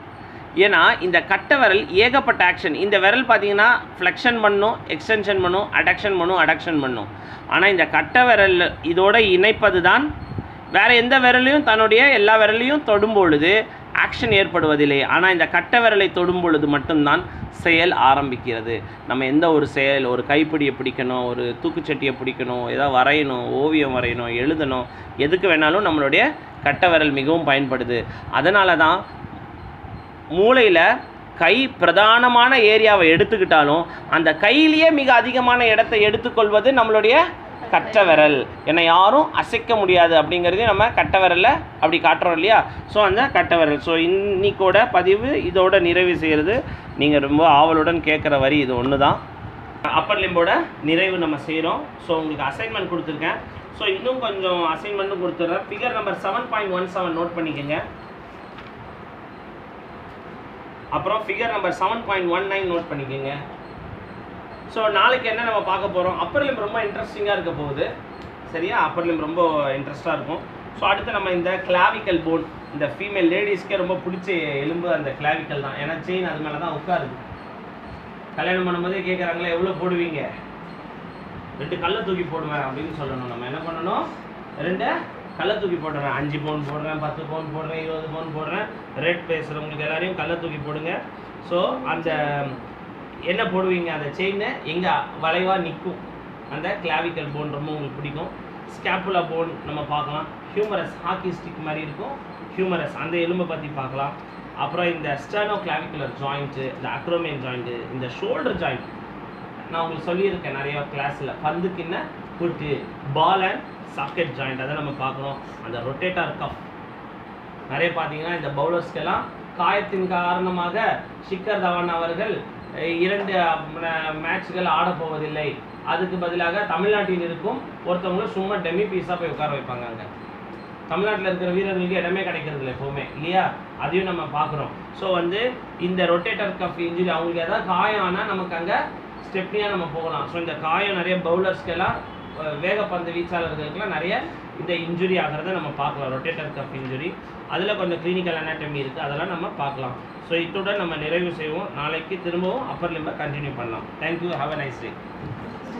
ஏன்னா இந்த கட்டை விரல் ஏகப்பட்ட ஆக்ஷன். இந்த விரல் பார்த்தீங்கன்னா ஃப்ளெக்ஷன் பண்ணும், எக்ஸ்டென்ஷன் பண்ணும், அடக்ஷன் பண்ணும். ஆனால் இந்த கட்டை விரல் இதோட இணைப்பது தான். வேறு எந்த விரலையும் தன்னுடைய எல்லா விரலையும் தொடும் பொழுது ஆக்ஷன் ஏற்படுவதில்லை. ஆனால் இந்த கட்டை விரலை தொடும் பொழுது மட்டும்தான் செயல் ஆரம்பிக்கிறது. நம்ம எந்த ஒரு செயல், ஒரு கைப்பிடியை பிடிக்கணும், ஒரு தூக்குச்சட்டியை பிடிக்கணும், ஏதாவது வரையணும், ஓவியம் வரையணும், எழுதணும், எதுக்கு வேணாலும் நம்மளுடைய கட்டை விரல் மிகவும் பயன்படுது. அதனால தான் மூளையில் கை பிரதானமான ஏரியாவை எடுத்துக்கிட்டாலும் அந்த கையிலேயே மிக அதிகமான இடத்தை எடுத்துக்கொள்வது நம்மளுடைய கட்டை விரல். என்னை யாரும் அசைக்க முடியாது அப்படிங்கிறதையும் நம்ம கட்டை விரலில் அப்படி காட்டுறோம் இல்லையா? ஸோ அந்த கட்டை விரல். ஸோ இன்னைக்கோட பதிவு இதோட நிறைவு செய்கிறது. நீங்கள் ரொம்ப ஆவலுடன் கேட்குற வரி இது ஒன்று தான். அப்பர் லிம்போட நிறைவு நம்ம செய்கிறோம். ஸோ உங்களுக்கு அசைன்மெண்ட் கொடுத்துருக்கேன். ஸோ இன்னும் கொஞ்சம் அசைன்மெண்ட்டும் கொடுத்துட்றேன். ஃபிகர் நம்பர் 7.17 நோட் பண்ணிக்கோங்க. அப்புறம் ஃபிகர் நம்பர் 7.19 நோட் பண்ணிக்கோங்க. ஸோ நாளைக்கு என்ன நம்ம பார்க்க போகிறோம்? அப்பர் லிம்ப் ரொம்ப இன்ட்ரெஸ்டிங்காக இருக்க போகுது. சரியா? அப்பர் லிம்ப் ரொம்ப இன்ட்ரெஸ்ட்டாக இருக்கும். ஸோ அடுத்து நம்ம இந்த கிளாவிக்கல் போன், இந்த ஃபீமேல் லேடிஸ்க்கே ரொம்ப பிடிச்ச எலும்பு அந்த கிளாவிக்கல் தான். ஏன்னா செயின் அது மேலே தான் உட்காருது. கல்யாணம் பண்ணும்போதே கேட்குறாங்களே எவ்வளோ போடுவீங்க? 2 கல்லை தூக்கி போடுவேன் அப்படின்னு சொல்லணும். நம்ம என்ன பண்ணணும்? 2 கல்லை தூக்கி போடுறேன். 5 பவுன் போடுறேன், 10 பவுன் போடுறேன், 20 பவுன் போடுறேன். ரேட் பேசுகிறவங்களுக்கு எல்லாரையும் கல்லை தூக்கி போடுங்க. ஸோ அந்த என்ன போடுவீங்க? அந்த செயின் எங்கே வளைவாக நிற்கும். அந்த கிளாவிக்கல் போன் ரொம்ப உங்களுக்கு பிடிக்கும். ஸ்கேப்புலா போன் நம்ம பார்க்கலாம். ஹியூமரஸ், ஹாக்கி ஸ்டிக் மாதிரி இருக்கும் ஹியூமரஸ், அந்த எலும்பை பற்றி பார்க்கலாம். அப்புறம் இந்த ஸ்டர்னோ கிளாவிகுலர் ஜாயிண்ட்டு, இந்த அக்ரோமியன் ஜாயிண்ட்டு, இந்த ஷோல்டர் ஜாயிண்ட் நான் உங்களுக்கு சொல்லியிருக்கேன் நிறைய கிளாஸில். பந்துக்கின்ன புட்டு, பால் அண்ட் சாக்கெட் ஜாயிண்ட், அதை நம்ம பார்க்குறோம். அந்த ரொட்டேட்டர் கஃப் நிறைய பார்த்தீங்கன்னா இந்த பவுலர்ஸ்க்கெல்லாம் காயத்தின் காரணமாக ஷிக்கர் தவான் அவர்கள் 2 மேட்ச்கள் ஆடப்போவதில்லை. அதுக்கு பதிலாக தமிழ்நாட்டில் இருக்கும் ஒருத்தவங்க சும்மா டெமி பீஸாக போய் உட்கார வைப்பாங்க. அங்கே தமிழ்நாட்டில் இருக்கிற வீரர்களுக்கு இடமே கிடைக்கிறது இல்லை எப்போவுமே இல்லையா? அதையும் நம்ம பார்க்குறோம். ஸோ இந்த ரொட்டேட்டர் கஃப் இன்ஜுரி அவங்களுக்கு ஏதாவது காயம் ஆனால் நமக்கு அங்கே ஸ்டெப்னியாக நம்ம போகலாம். ஸோ இந்த காயம் நிறைய பவுலர்ஸ்க்கெல்லாம், வேகப்பந்து வீச்சாளர்களுக்கெல்லாம் நிறைய இந்த இன்ஜுரி ஆகிறத நம்ம பார்க்கலாம். ரொட்டேட்டர் கஃப் இன்ஜுரி அதில் கொஞ்சம் கிளினிக்கல் அனாட்டமி இருக்குது, அதெல்லாம் நம்ம பார்க்கலாம். ஸோ இத்துடன் நம்ம நிறைவு செய்வோம். நாளைக்கு திரும்பவும் அப்பர் லிம்பை கண்டினியூ பண்ணலாம். Thank you. Have a nice day.